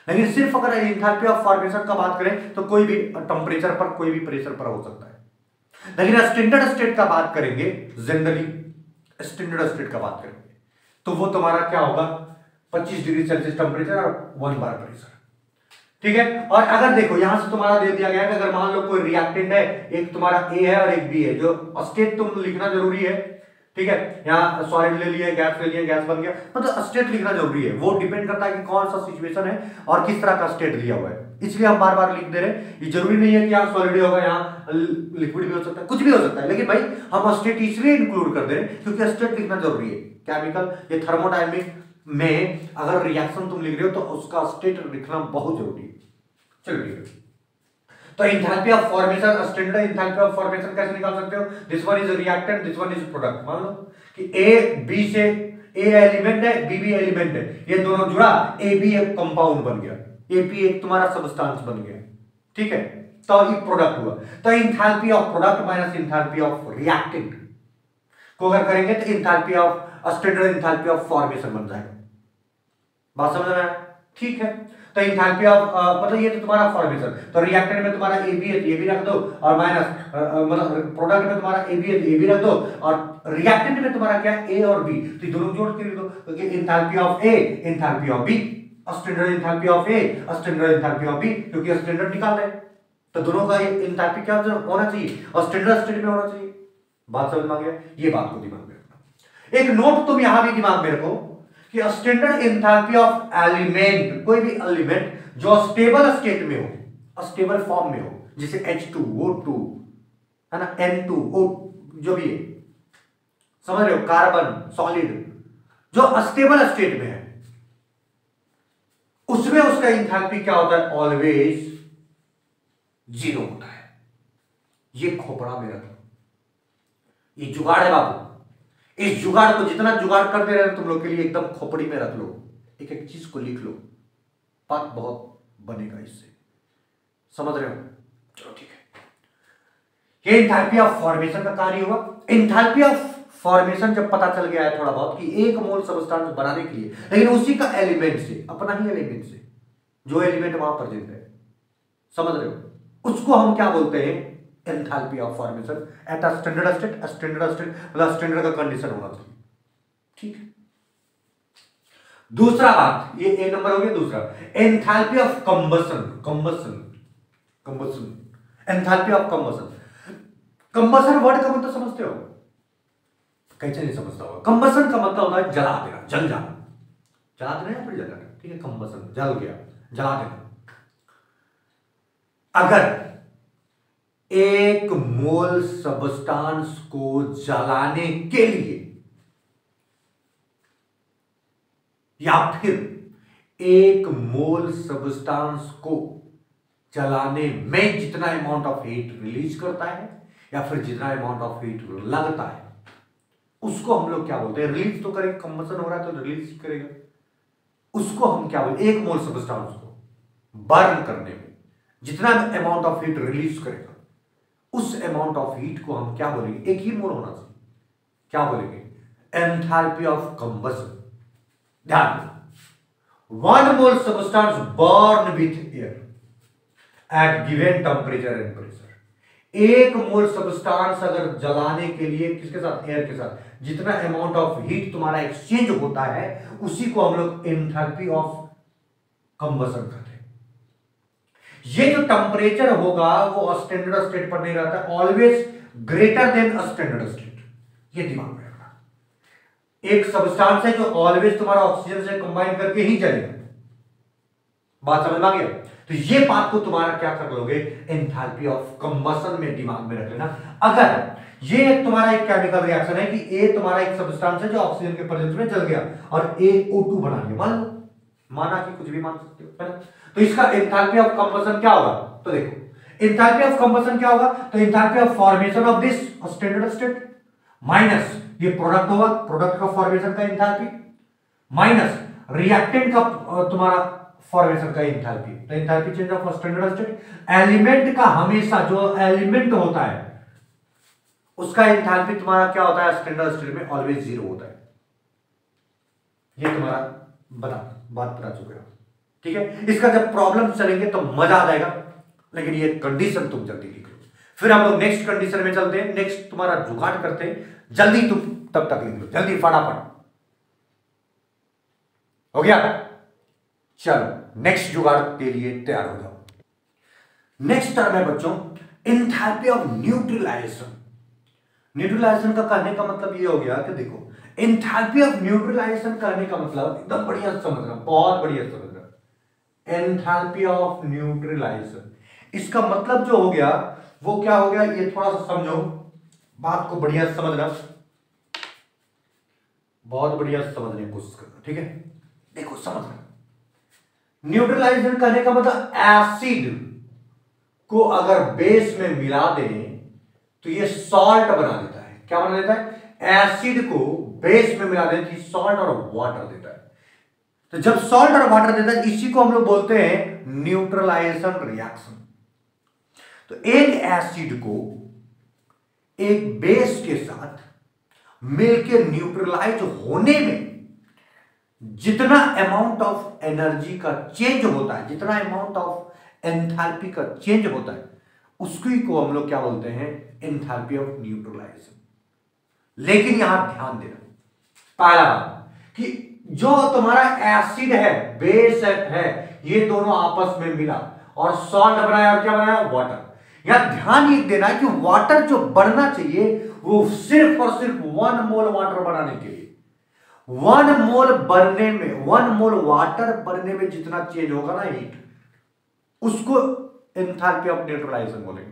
लेकिन सिर्फ अगर एंथैल्पी ऑफ फॉर्मेशन का बात करें तो कोई भी टेंपरेचर पर, कोई भी प्रेशर पर हो सकता है। लेकिन स्टैंडर्ड स्टेट का बात करेंगे, जनरली स्टैंडर्ड स्टेट का बात करेंगे तो वो तुम्हारा क्या होगा, 25 डिग्री सेल्सियस टेंपरेचर और 1 बार प्रेशर। ठीक है। और अगर देखो यहां से तुम्हारा दे दिया गया है कि अगर मान लो कोई रिएक्टेंट है, एक तुम्हारा ए है और एक बी है, जो स्टेट तुम लिखना जरूरी है। ठीक है, यहाँ सॉलिड ले लिया, गैस ले लिया, गैस बन गया, मतलब स्टेट लिखना जरूरी है। वो डिपेंड करता है कि कौन सा सिचुएशन है और किस तरह का स्टेट दिया हुआ है, इसलिए हम बार बार लिख दे रहे हैं। ये जरूरी नहीं है कि यहाँ सॉलिड होगा, यहाँ लिक्विड भी हो सकता है, कुछ भी हो सकता है, लेकिन भाई हम स्टेट इसलिए इंक्लूड कर दे रहे हैं क्योंकि स्टेट लिखना जरूरी है। केमिकल ये थर्मोडायनेमिक में अगर रिएक्शन तुम लिख रहे हो तो उसका स्टेट लिखना बहुत जरूरी है। चलो ठीक है, तो enthalpy of formation, standard enthalpy of formation कैसे निकाल सकते हो, this one is reactant, this one is product. मान लो कि ए बी से, ए एलिमेंट है, बी भी एलिमेंट है, ये दोनों जुड़ा, ए बी एक कंपाउंड बन गया, ए पी एक तुम्हारा सब्सटेंस बन गया। ठीक है, तो ये प्रोडक्ट हुआ। तो enthalpy of product minus enthalpy of reactant को अगर करेंगे तो enthalpy of standard enthalpy of formation बन जाएगा। बात समझ रहे हैं? ठीक है, तो एंथैल्पी ऑफ मतलब ये तो तुम्हारा फॉर्मेशन, तो रिएक्टेंट में तुम्हारा ए बी है तो ये भी रख दो, और माइनस मतलब प्रोडक्ट में तुम्हारा ए बी है तो ए भी रख दो, और रिएक्टेंट में तुम्हारा क्या है, ए और बी, तो दोनों जोड़ के लिख दो, क्योंकि enthalpy of A, enthalpy of B, standard enthalpy of A, standard enthalpy of B, क्योंकि स्टैंडर्ड निकाल रहे हैं तो दोनों का एंथैल्पी क्या होना चाहिए, और स्टैंडर्ड स्टेट में होना चाहिए। बात समझ में आ गया? ये बात को दिमाग में रखना। एक नोट तुम यहां भी दिमाग में रखो कि स्टैंडर्ड एंथैल्पी ऑफ एलिमेंट, कोई भी एलिमेंट जो स्टेबल स्टेट में हो, स्टेबल फॉर्म में हो, जैसे H2O2 है ना, N2O, जो भी है, समझ रहे हो, कार्बन, सॉलिड, जो स्टेबल स्टेट में है उसमें उसका एंथैल्पी क्या होता है, ऑलवेज 0 होता है। ये खोपड़ा में रखो, ये जुगाड़ है बाबू। इस जुगाड़ को जितना जुगाड़ करते रहे तुम लोग के लिए एकदम खोपड़ी में रख लो, एक एक चीज को लिख लो, बात बहुत बनेगा इससे। समझ रहे हो? चलो ठीक है, ये एंथैल्पी ऑफ फॉर्मेशन का कार्य हुआ। एंथैल्पी ऑफ फॉर्मेशन जब पता चल गया है थोड़ा बहुत कि एक मोल सब्सटेंस बनाने के लिए, लेकिन उसी का एलिमेंट से, अपना ही एलिमेंट से, जो एलिमेंट वहां प्रेजेंट है, समझ रहे हो, उसको हम क्या बोलते हैं, enthalpy of formation at a standard state. Standard state मतलब स्टैंडर्ड का कंडीशन होना चाहिए। ठीक है, दूसरा बात, ये ए नंबर हो गया। दूसरा, enthalpy of combustion. Enthalpy of combustion. Combustion word का मतलब समझते हो? कैसे नहीं समझता होगा? कंबसन का मतलब होता है जला देना, जल जाना, जला देना या फिर जल जाना। ठीक है, कंबसन, जल गया, जला देना। अगर एक मोल सब्सटेंस को जलाने के लिए या फिर एक मोल सब्सटेंस को जलाने में जितना अमाउंट ऑफ हीट रिलीज करता है या फिर जितना अमाउंट ऑफ हीट लगता है, उसको हम लोग क्या बोलते हैं, रिलीज तो करेंगे, कंबसन हो रहा है तो रिलीज ही करेगा, उसको हम क्या बोलते हैं, एक मोल सब्सटेंस को बर्न करने में जितना अमाउंट ऑफ हीट रिलीज करेगा उस अमाउंट ऑफ हीट को हम क्या बोलेंगे, एक ही मोल होना चाहिए, क्या बोलेंगे, एंथैल्पी ऑफ कंबसन। ध्यान दो, 1 mole substance burn with air at given temperature and pressure. एक मोल सब्सटेंस अगर जलाने के लिए किसके साथ, एयर के साथ, जितना अमाउंट ऑफ हीट तुम्हारा एक्सचेंज होता है उसी को हम लोग एंथैल्पी ऑफ कंबसन कहते हैं। ये जो टेंपरेचर होगा वो स्टैंडर्ड स्टेट पर नहीं रहता, always greater than standard state, ये दिमाग में रखना। एक सब्सटेंस है जो ऑलवेज तुम्हारा ऑक्सीजन से कंबाइन करके ही चलेगा। बात समझ में आ गया? तो ये बात को तुम्हारा क्या कर लोगे, एंथैल्पी ऑफ कंबसन में दिमाग में रख लेना। अगर ये तुम्हारा एक केमिकल रिएक्शन है कि ए तुम्हारा एक सब्सटेंस है जो ऑक्सीजन के प्रेजेंस में जल गया और AO2 बना लिया, मान लो, माना कि कुछ भी मान सकते हो, है ना, तो इसका एंथैल्पी ऑफ कंबसन क्या होगा, तो देखो एंथैल्पी ऑफ कंबसन क्या होगा, तो enthalpy of formation of this standard state minus ये प्रोडक्ट होगा, प्रोडक्ट का फॉर्मेशन का एंथैल्पी माइनस रिएक्टेंट का तुम्हारा फॉर्मेशन का एंथैल्पी, तो enthalpy change of standard state. Element का हमेशा जो एलिमेंट होता है उसका एंथैल्पी तुम्हारा क्या होता है, स्टैंडर्ड स्टेट में ऑलवेज 0 होता है। ये तुम्हारा बात बता चुके हो। ठीक है, इसका जब प्रॉब्लम चलेंगे तो मजा आ जाएगा, लेकिन ये कंडीशन तुम जल्दी लिख लो। फिर हम लोग नेक्स्ट कंडीशन में चलते हैं, नेक्स्ट तुम्हारा जुगाड़ करते हैं, जल्दी तुम तब तक लिख लो, जल्दी फटाफट। हो गया? चलो नेक्स्ट जुगाड़ के लिए तैयार हो जाओ। नेक्स्ट टर्म है बच्चों एंथैल्पी ऑफ न्यूट्रलाइजेशन। न्यूट्रलाइजेशन का कहने का मतलब ये हो गया कि देखो, एंथैल्पी ऑफ न्यूट्रलाइजेशन कहने का मतलब एकदम बढ़िया समझना, बहुत बढ़िया समझना। एंथैल्पी ऑफ न्यूट्रलाइजेशन इसका मतलब जो हो गया वो क्या हो गया, ये थोड़ा सा समझो, बात को बढ़िया समझना, बहुत बढ़िया समझने की कोशिश करना, ठीक है? देखो समझना, न्यूट्रलाइजेशन कहने का मतलब एसिड को अगर बेस में मिला दें तो ये सॉल्ट बना देता है। क्या बना देता है? एसिड को बेस में मिला दें तो सॉल्ट और वाटर देता है। तो जब सॉल्ट और वाटर देता है, इसी को हम लोग बोलते हैं न्यूट्रलाइजेशन रिएक्शन। तो एक एसिड को एक बेस के साथ मिलकर न्यूट्रलाइज होने में जितना अमाउंट ऑफ एनर्जी का चेंज होता है, जितना अमाउंट ऑफ एंथैल्पी का चेंज होता है, उसकी को हम लोग क्या बोलते हैं? Enthalpy of neutralization. लेकिन यहां ध्यान देना, पहला बात कि जो तुम्हारा एसिड है, बेस है, ये दोनों आपस में मिला और सॉल्ट बनाया और क्या बनाया? वाटर। यहां ध्यान ये देना है कि वाटर जो बनना चाहिए वो सिर्फ और सिर्फ 1 मोल वाटर बनाने के लिए, 1 मोल बनने में, 1 मोल वाटर बनने में जितना चेंज होगा ना हीट, उसको एंथैल्पी ऑफ न्यूट्रलाइजेशन बोलेंगे।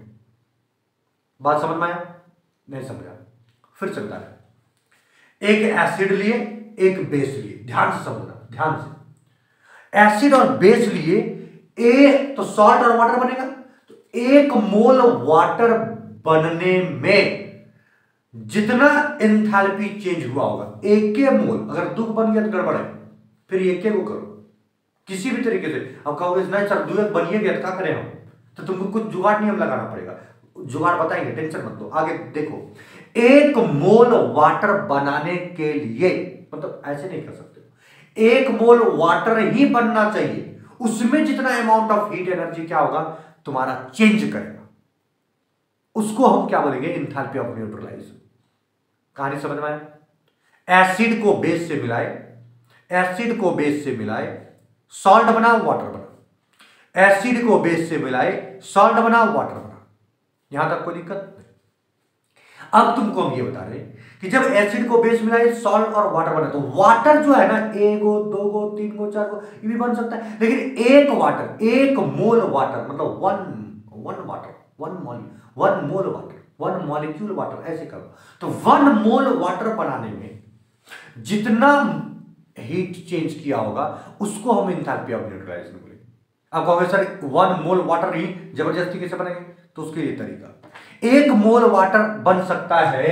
बात समझ में आया? नहीं समझा? फिर चलता है, एक एसिड लिए, एक बेस लिए, ध्यान से समझना, ध्यान से। एसिड और बेस लिए, ए तो सॉल्ट और वाटर बनेगा, तो 1 मोल वाटर बनने में जितना एंथैल्पी चेंज हुआ होगा, 1 मोल, अगर 2 बन गया तो गड़बड़ है, फिर 1 को करो किसी भी तरीके से। अब कहोगे नहीं सर 2 बनिए गया तो क्या करें हम, तो तुमको कुछ जुगाड़ नियम लगाना पड़ेगा, जुगाड़ बताएंगे, टेंशन मत लो। आगे देखो, 1 मोल वाटर बनाने के लिए, मतलब ऐसे नहीं कर सकते, 1 मोल वाटर ही बनना चाहिए, उसमें जितना अमाउंट ऑफ हीट एनर्जी क्या होगा तुम्हारा चेंज करेगा, उसको हम क्या बोलेंगे? Enthalpy of neutralization. कहानी समझ में आए? एसिड को बेस से मिलाए, एसिड को बेस से मिलाए, सॉल्ट बना, वाटर बना, एसिड को बेस से मिलाए, सॉल्ट बना, वाटर बना। यहां तक कोई दिक्कत नहीं। अब तुमको हम ये बता रहे हैं कि जब एसिड को बेस मिलाए, सॉल्ट और वाटर बना, तो वाटर जो है ना, 1 गो 2 गो 3 गो 4 गो ये भी बन सकता है, लेकिन 1 वाटर, 1 मोल वाटर मतलब 1 water, 1 mole water, 1 molecule water, ऐसे करो तो 1 मोल वाटर बनाने में जितना हीट चेंज किया होगा उसको हम एंथैल्पी ऑफ न्यूट्रलाइजेशन बोलेंगे। अब कहोगे सर 1 मोल वाटर ही जबरदस्ती कैसे बनेंगे? तो उसके लिए तरीका, 1 मोल वाटर बन सकता है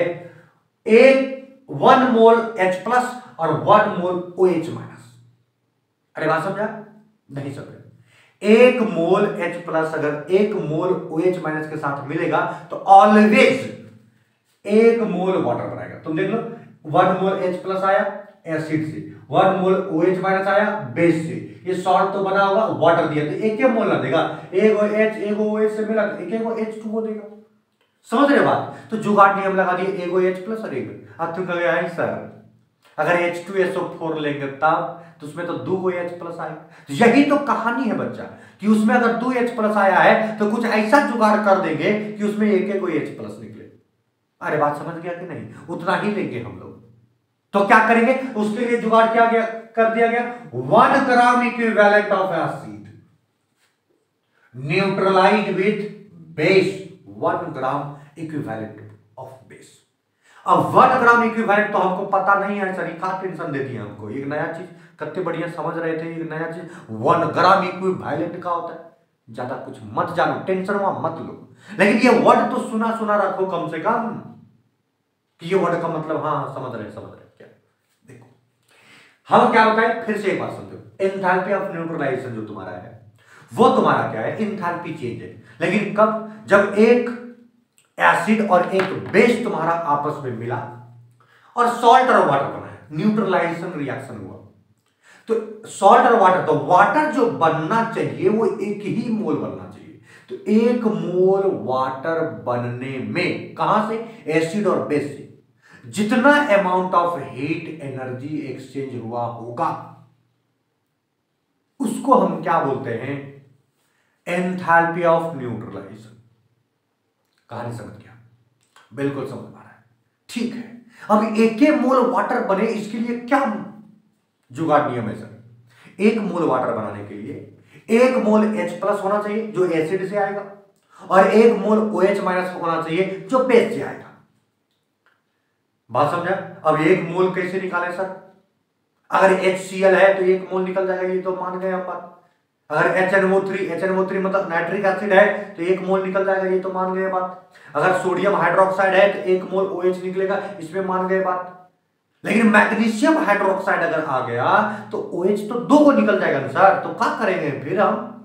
1 मोल H+ और 1 मोल OH-। अरे बात समझा? नहीं समझा? 1 मोल H+ अगर 1 मोल OH- के साथ मिलेगा तो ऑलवेज 1 मोल वाटर बनाएगा। तुम देख लो, 1 मोल H+ आया एसिड से, 1 मोल OH- आया बेस से, ये सॉल्ट तो बना होगा, वाटर दिया तो 1 मोल ना देगा, 1 H 1 OH से मिला तो 1 H2O देगा। समझ रहे बात? तो जुगाड़ नियम लगा दिए, 1 H+ और 1। अब तुम कहोगे आई सर अगर H2SO4 लेंगे तब तो उसमें तो 2 H+ आएगा। तो यही तो कहानी है बच्चा, कि उसमें अगर 2 H+ आया है तो कुछ ऐसा जुगाड़ कर देंगे कि उसमें 1 H+ निकले। अरे बात समझ गया कि नहीं? उतना ही लेंगे हम लोग। तो क्या करेंगे उसके लिए? जुगाड़ क्या गया कर दिया गया, 1 gram equivalent of acid neutralize with base, 1 gram equivalent of base. अब 1 ग्राम इक्विवेलेंट तो हमको पता नहीं है सर, क्या टेंशन देती है हमको, एक नया चीज, कितने बढ़िया समझ रहे थे, एक नया चीज 1 ग्राम इक्विवेलेंट का होता है। ज्यादा कुछ मत जानो, टेंशन वहां मत लो, लेकिन ये वर्ड तो सुना सुना रखो कम से कम, कि ये वर्ड का मतलब हाँ समझ रहे क्या। देखो हम क्या बताएं, फिर से एक बात समझो, एंथैल्पी ऑफ न्यूट्रलाइजेशन जो तुम्हारा है वो तुम्हारा क्या है? एंथैल्पी चेंज है। लेकिन कब? जब एक एसिड और एक बेस तुम्हारा आपस में मिला और सॉल्ट और वाटर बना है, न्यूट्रलाइजेशन रिएक्शन हुआ। तो सॉल्ट और वाटर, तो वाटर जो बनना चाहिए वो एक ही मोल बनना चाहिए। तो एक मोल वाटर बनने में कहां से, एसिड और बेस से जितना amount of heat energy exchange हुआ होगा उसको हम क्या बोलते हैं, एंथैल्पी ऑफ न्यूट्रलाइजेशन। कहानी समझ गया, बिल्कुल समझ पा रहा है, ठीक है। अब एक मोल वाटर बने इसके लिए क्या जुगाड़ नियम है सर, एक मोल वाटर बनाने के लिए एक मोल H+ होना चाहिए जो एसिड से आएगा, और एक मोल OH- होना चाहिए जो बेस से आएगा। बात समझा। अब एक मोल कैसे निकालें सर, अगर HCl है तो एक मोल निकल जाएगा, ये तो मान गए हम बात। अगर HNO3 मतलब नाइट्रिक एसिड है तो एक मोल निकल जाएगा, ये तो मान गए बात। अगर सोडियम हाइड्रोक्साइड है तो एक मोल OH निकलेगा, इसमें मान गए बात। लेकिन मैग्नीशियम हाइड्रोक्साइड अगर आ गया तो OH तो 2 को निकल जाएगा ना सर, तो क्या करेंगे फिर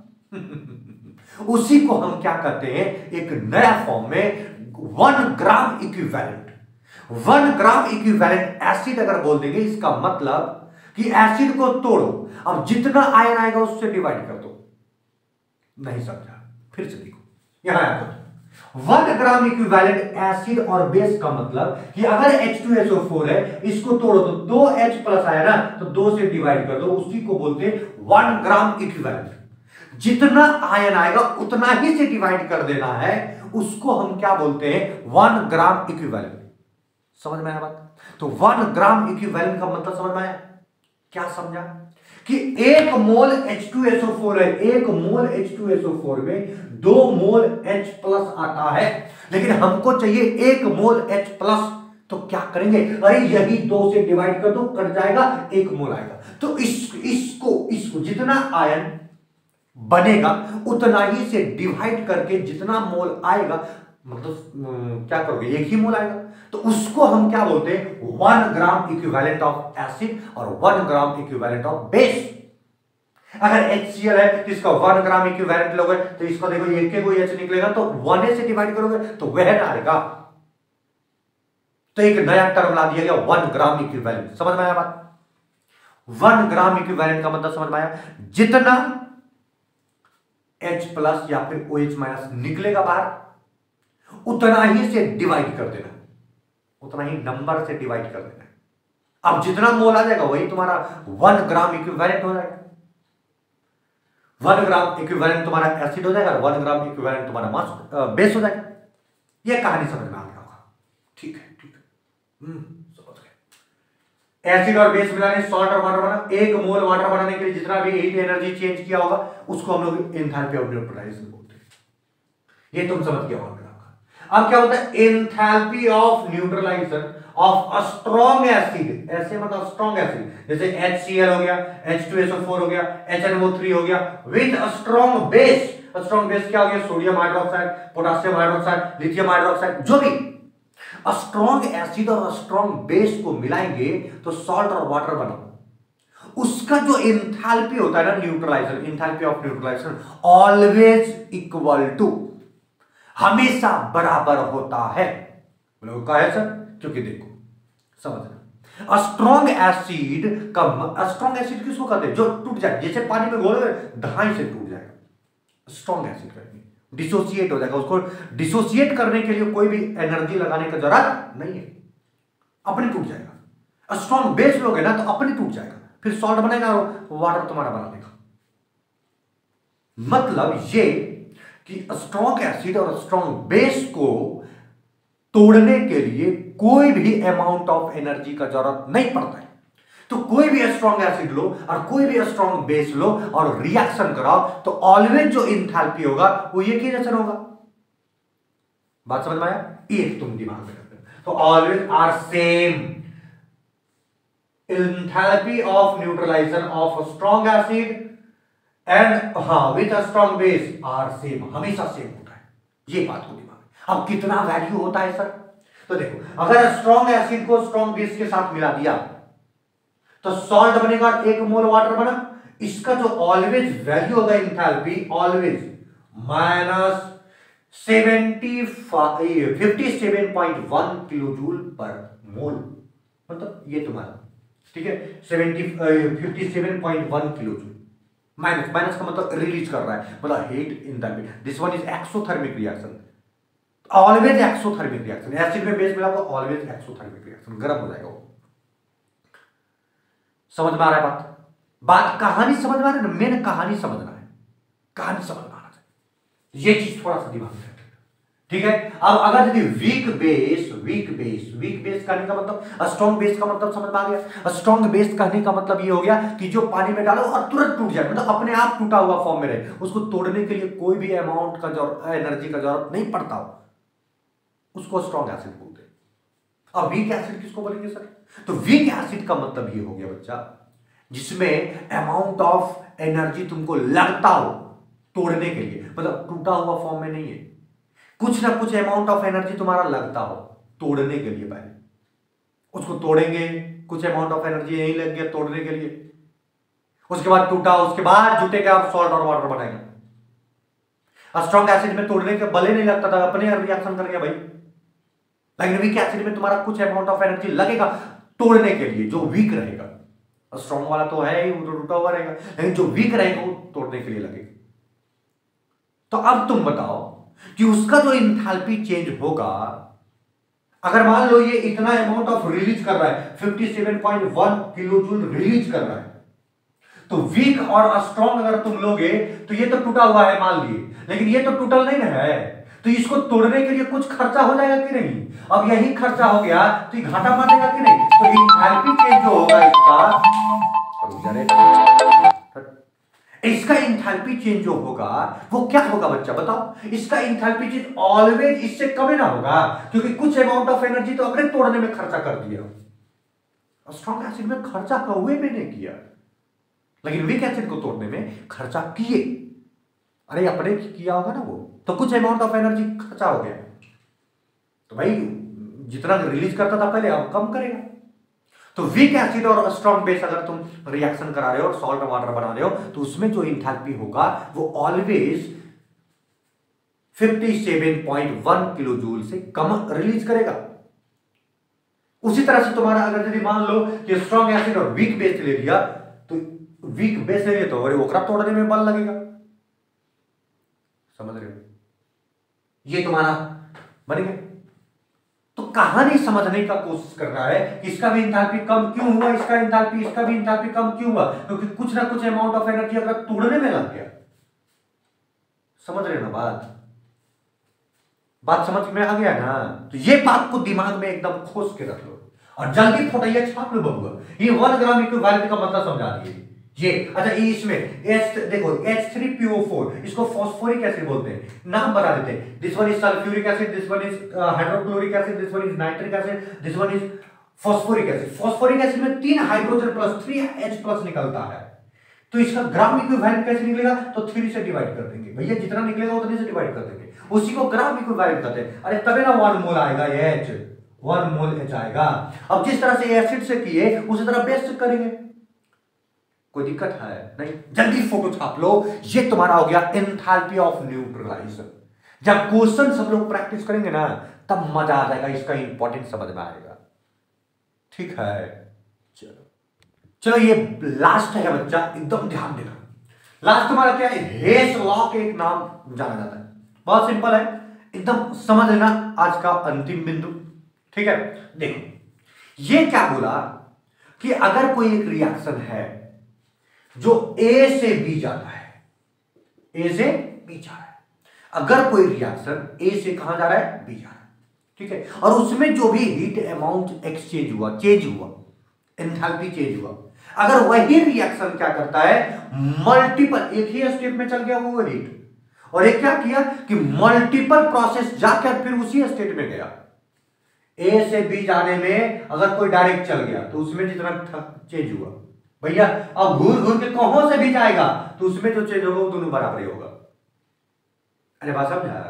हम उसी को हम क्या करते हैं, एक नया फॉर्म में 1 gram equivalent, 1 gram equivalent acid अगर बोल देंगे, इसका मतलब कि एसिड को तोड़ो, अब जितना आयन आएगा उससे डिवाइड कर दो। नहीं समझा, फिर से देखो, यहां आया 1 ग्राम इक्विवेलेंट एसिड और बेस का मतलब कि अगर H2SO4 है, इसको तोड़ो तो 2H+ आया ना, तो 2 से डिवाइड कर दो, उसी को बोलते हैं 1 ग्राम इक्विवेलेंट। जितना आयन आएगा उतना ही से डिवाइड कर देना है, उसको हम क्या बोलते हैं, 1 ग्राम इक्विवेलेंट। समझ में आया बात। तो 1 ग्राम इक्विवेलेंट का मतलब समझ में आया, क्या समझा कि एक मोल H2SO4 है, एक मोल H2SO4 में 2 मोल H+ आता है, लेकिन हमको चाहिए 1 मोल H+, तो क्या करेंगे, अरे यही 2 से डिवाइड कर दो, कट जाएगा, 1 मोल आएगा। तो इसको जितना आयन बनेगा उतना ही से डिवाइड करके जितना मोल आएगा, मतलब क्या करोगे, 1 ही मोल आएगा, तो उसको हम क्या बोलते हैं, 1 ग्राम इक्विवेलेंट ऑफ एसिड और 1 ग्राम इक्विवेलेंट ऑफ बेस। अगर HCl है तो इसका 1 ग्राम इक्विवेलेंट लोगे, तो इसको देखो एक के कोई H निकलेगा, तो 1 से डिवाइड करोगे तो वह आएगा। तो एक नया टर्म ला दिया गया 1 ग्राम इक्विवेलेंट। समझ में आया बात। 1 ग्राम इक्विवेलेंट का मतलब समझ में आया, जितना H+ या फिर OH- निकलेगा बाहर उतना ही से डिवाइड कर देना, उतना ही नंबर से डिवाइड कर देना। अब जितना मोल आ जाएगा वही तुम्हारा 1 ग्राम इक्विवेलेंट हो जाएगा। 1 ग्राम इक्विवेलेंट तुम्हारा एसिड हो जाएगा, 1 ग्राम इक्विवेलेंट तुम्हारा मास बेस हो जाएगा। यह कहानी समझ में आ गया होगा, ठीक है, ठीक है, समझ गए। एसिड और बेस मिलाने, सॉल्ट और वाटर बना, 1 मोल वाटर बनाने के लिए जितना भी हीट एनर्जी चेंज किया होगा उसको हम लोग एंथैल्पी ऑफ न्यूट्रलाइजेशन बोलते हैं। ये तुम समझ गया होगा। अब क्या होता है, enthalpy of neutralization of a strong acid, ऐसे मतलब स्ट्रॉन्ग एसिड, जैसे HCl हो गया, H2SO4 हो गया, HNO3 हो गया, with a strong base. Strong base क्या हो गया, sodium hydroxide, potassium hydroxide, lithium hydroxide, जो भी स्ट्रॉन्ग एसिड और स्ट्रॉन्ग बेस को मिलाएंगे तो सॉल्ट और वाटर बना। उसका जो एंथैल्पी होता है ना neutralization, enthalpy of neutralization always equal to, हमेशा बराबर होता है। बोलो क्या है सर, क्योंकि देखो समझना, स्ट्रॉन्ग एसिड का, स्ट्रॉन्ग एसिड किसको कहते हैं, जो टूट जाए, जैसे पानी में घोलोगे दहाई से टूट जाएगा, स्ट्रॉन्ग एसिड का डिसोसिएट हो जाएगा। उसको डिसोसिएट करने के लिए कोई भी एनर्जी लगाने की जरूरत नहीं है, अपने टूट जाएगा। स्ट्रॉन्ग बेस लोगे ना तो अपने टूट जाएगा, फिर सॉल्ट बनेगा और वाटर तुम्हारा बना देगा। मतलब ये कि स्ट्रॉन्ग एसिड और स्ट्रॉन्ग बेस को तोड़ने के लिए कोई भी अमाउंट ऑफ एनर्जी का जरूरत नहीं पड़ता है। तो कोई भी स्ट्रॉन्ग एसिड लो और कोई भी स्ट्रॉन्ग बेस लो और रिएक्शन कराओ तो ऑलवेज जो एंथैल्पी होगा वो एक ही जैसा होगा। बात समझ में आया, एक तुम दिमाग में रखते तो always are same, enthalpy of neutralization of strong acid and with a strong base are same, हमेशा सेम होता है। ये बात को दिमाग में। अब कितना वैल्यू होता है सर, तो देखो अगर स्ट्रॉन्ग एसिड को स्ट्रॉन्ग बेस के साथ मिला दिया तो सॉल्ट बनेगा, 1 मोल वाटर बना। इसका जो ऑलवेज वैल्यू होगा enthalpy, always -57.1 kilo joule per mole, मतलब ये तुम्हारा ठीक है, 57.1 किलो जूल। माइनस माइनस का मतलब रिलीज कर रहा है, मतलब heat in the mid. This one is exothermic reaction, always exothermic reaction. Acid में बेस मिला तो ऑलवेज एक्सोथर्मिक रिएक्शन, गर्म हो जाएगा वो। समझ में आ रहा है बात कहानी समझ में आ रही है ना, मेन कहानी समझना है, कहानी समझ में आना चाहिए, ये चीज थोड़ा सा दिमाग में रखें, ठीक है। अब अगर यदि वीक बेस कहने का मतलब, स्ट्रॉन्ग बेस का मतलब समझ में आ गया। स्ट्रॉन्ग बेस कहने का मतलब ये हो गया कि जो पानी में डालो और तुरंत टूट जाए, मतलब अपने आप टूटा हुआ फॉर्म में रहे, उसको तोड़ने के लिए कोई भी अमाउंट का एनर्जी का जरूरत नहीं पड़ता हो, उसको स्ट्रॉन्ग एसिड बोलते हैं। अब वीक एसिड किसको बोलेंगे सर? तो वीक एसिड का मतलब ये हो गया बच्चा, जिसमें अमाउंट ऑफ एनर्जी तुमको लगता हो तोड़ने के लिए, मतलब टूटा हुआ फॉर्म में नहीं है, कुछ ना कुछ अमाउंट ऑफ एनर्जी तुम्हारा लगता हो तोड़ने के लिए। पहले उसको तोड़ेंगे, कुछ अमाउंट ऑफ एनर्जी यही लग गया तोड़ने के लिए, उसके बाद टूटा, उसके बाद जुटे के आप सॉल्ट और वाटर बनाएंगे। स्ट्रॉन्ग एसिड में तोड़ने के बले नहीं लगता था, अपने रिएक्शन कर गया भाई। लेकिन वीक एसिड में तुम्हारा कुछ अमाउंट ऑफ एनर्जी लगेगा तोड़ने के लिए, जो वीक रहेगा। स्ट्रॉन्ग वाला तो है ही, वो तो टूटा हुआ रहेगा, लेकिन जो वीक रहेगा वो तोड़ने के लिए लगेगा। तो अब तुम बताओ कि उसका जो इंथैल्पी चेंज होगा, अगर मान लो ये इतना अमाउंट ऑफ रिलीज कर रहा है, 57.1 किलो जूल रिलीज कर रहा है, तो वीक और स्ट्रॉन्ग अगर तुम लोगे तो ये तो टूटा हुआ है मान लिए, लेकिन ये तो टूटल नहीं है, तो इसको तोड़ने के लिए कुछ खर्चा हो जाएगा कि नहीं? अब यही खर्चा हो गया तो ये घाटा मारेगा कि नहीं? तो इंथैल्पी चेंज जो होगा इसका इंथैल्पी चेंज जो होगा वो क्या होगा बच्चा बताओ? इसका इंथैल्पी चेंज ऑलवेज इससे कम ना होगा, क्योंकि कुछ अमाउंट ऑफ एनर्जी तो अपने तोड़ने में खर्चा कर दिया। स्ट्रॉन्ग एसिड में खर्चा हुए भी नहीं किया, लेकिन वीक एसिड को तोड़ने में खर्चा किए। अरे अपने किया होगा ना वो, तो कुछ अमाउंट ऑफ एनर्जी खर्चा हो गया, तो भाई जितना रिलीज करता था पहले अब कम करेगा। तो वीक एसिड और स्ट्रॉन्ग बेस अगर तुम रिएक्शन करा रहे हो और सॉल्ट वाटर बना रहे हो, तो उसमें जो इंथैल्पी होगा वो ऑलवेज 57.1 किलो जूल से कम रिलीज करेगा। उसी तरह से तुम्हारा अगर यदि मान लो कि स्ट्रॉन्ग एसिड और वीक बेस ले लिया, तो वीक बेस ले लिया तो ओकरा तोड़ने में बल लगेगा। समझ रहे हो? ये तुम्हारा बन गया। तो कहानी समझने का कोशिश कर रहा है कि इसका भी इंथैल्पी कम क्यों हुआ, इसका भी इंथैल्पी कम क्यों हुआ, क्योंकि कुछ ना कुछ अमाउंट ऑफ एनर्जी अगर तोड़ने में लग गया। समझ रहे हो ना बात समझ में आ गया ना? तो ये बात को दिमाग में एकदम खोस के रख लो और जल्दी फोटोया छाप लो बबुआ। ये 1 ग्राम इक्विवेलेंट का मतलब समझा दिए ये। अच्छा ये इसमें देखो H3PO4 इसको फास्फोरिक एसिड बोलते हैं, नाम बता देते हैं। This one is sulphuric acid, this one is hydrochloric acid, this one is nitric acid, this one is phosphoric acid. Phosphoric acid में 3 हाइड्रोजन प्लस 3 H प्लस निकलता है, तो इसका ग्राम इक्विवेलेंट कैसे निकलेगा? तो 3 से डिवाइड कर देंगे भैया, जितना निकलेगा उतने से डिवाइड कर देंगे, उसी को ग्राम इक्विवेलेंट कहते हैं। अरे तबे ना 1 मोल आएगा H, 1 मोल H आएगा। अब जिस तरह से एसिड से किए उसी तरह बेस से करेंगे, कोई दिक्कत है नहीं? जल्दी फोटो छाप लो। ये तुम्हारा हो गया एंथैल्पी ऑफ न्यूट्रलाइजेशन। जब क्वेश्चन सब लोग प्रैक्टिस करेंगे ना तब मजा आ जाएगा, इसका इंपॉर्टेंस समझ में आएगा। ठीक है, चलो ये लास्ट है बच्चा, एकदम ध्यान देना। लास्ट तुम्हारा क्या है? हेस लॉ के एक नाम जाना जाता है, बहुत सिंपल है, एकदम समझ लेना आज का अंतिम बिंदु। ठीक है, देखो ये क्या बोला कि अगर कोई एक रिएक्शन है जो ए से बी जाता है, ए से बी जा रहा है, अगर कोई रिएक्शन ए से कहां जा रहा है? बी जा रहा है, ठीक है, और उसमें जो भी हीट अमाउंट एक्सचेंज हुआ, चेंज हुआ, एंथैल्पी चेंज हुआ, अगर वही रिएक्शन क्या करता है? मल्टीपल, एक ही स्टेप में चल गया वो हीट, और एक क्या किया कि मल्टीपल प्रोसेस जाकर फिर उसी स्टेट में गया। ए से बी जाने में अगर कोई डायरेक्ट चल गया तो उसमें जितना चेंज हुआ भैया, अब घूर घूर के कहां से भी जाएगा तो उसमें जो चेंज होगा वो दोनों बराबर ही होगा। अरे बात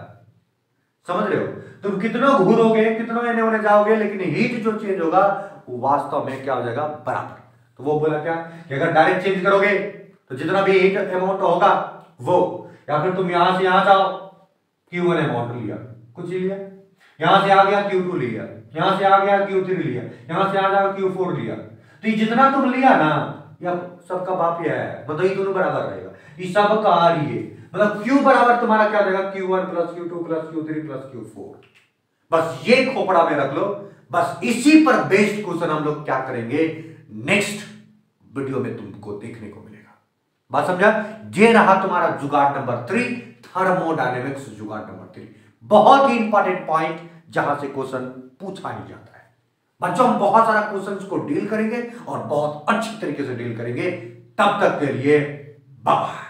समझ रहे हो? तुम कितना घूरोगे, कितना एने ओने जाओगे, लेकिन हीट जो चेंज होगा वो वास्तव में क्या हो जाएगा? बराबर। तो वो बोला क्या कि अगर डायरेक्ट चेंज करोगे तो जितना भी हीट अमाउंट होगा वो, या फिर तुम यहां से यहां जाओ, Q1 अमाउंट लिया, कुछ ही लिया, यहां से आ गया Q2 लिया, यहां से आ गया Q3 लिया, यहां से आ गया Q4 लिया, तो ये जितना तुम लिया ना, या सबका बाप यह है, मतलब ये दोनों बराबर रहेगा, ये सब का आर ये, मतलब Q बराबर तुम्हारा क्या रहेगा, Q1 plus Q2 plus Q3 plus Q4। बस ये खोपड़ा में रख लो। बस इसी पर बेस्ड क्वेश्चन हम लोग क्या करेंगे नेक्स्ट वीडियो में तुमको देखने को मिलेगा। बात समझा? ये रहा तुम्हारा जुगाड़ नंबर 3, थर्मोडायनेमिक्स जुगाड़ नंबर 3। बहुत ही इंपॉर्टेंट पॉइंट जहां से क्वेश्चन पूछा ही जाता है। बच्चों हम बहुत सारा क्वेश्चंस को डील करेंगे और बहुत अच्छी तरीके से डील करेंगे। तब तक के लिए बाय।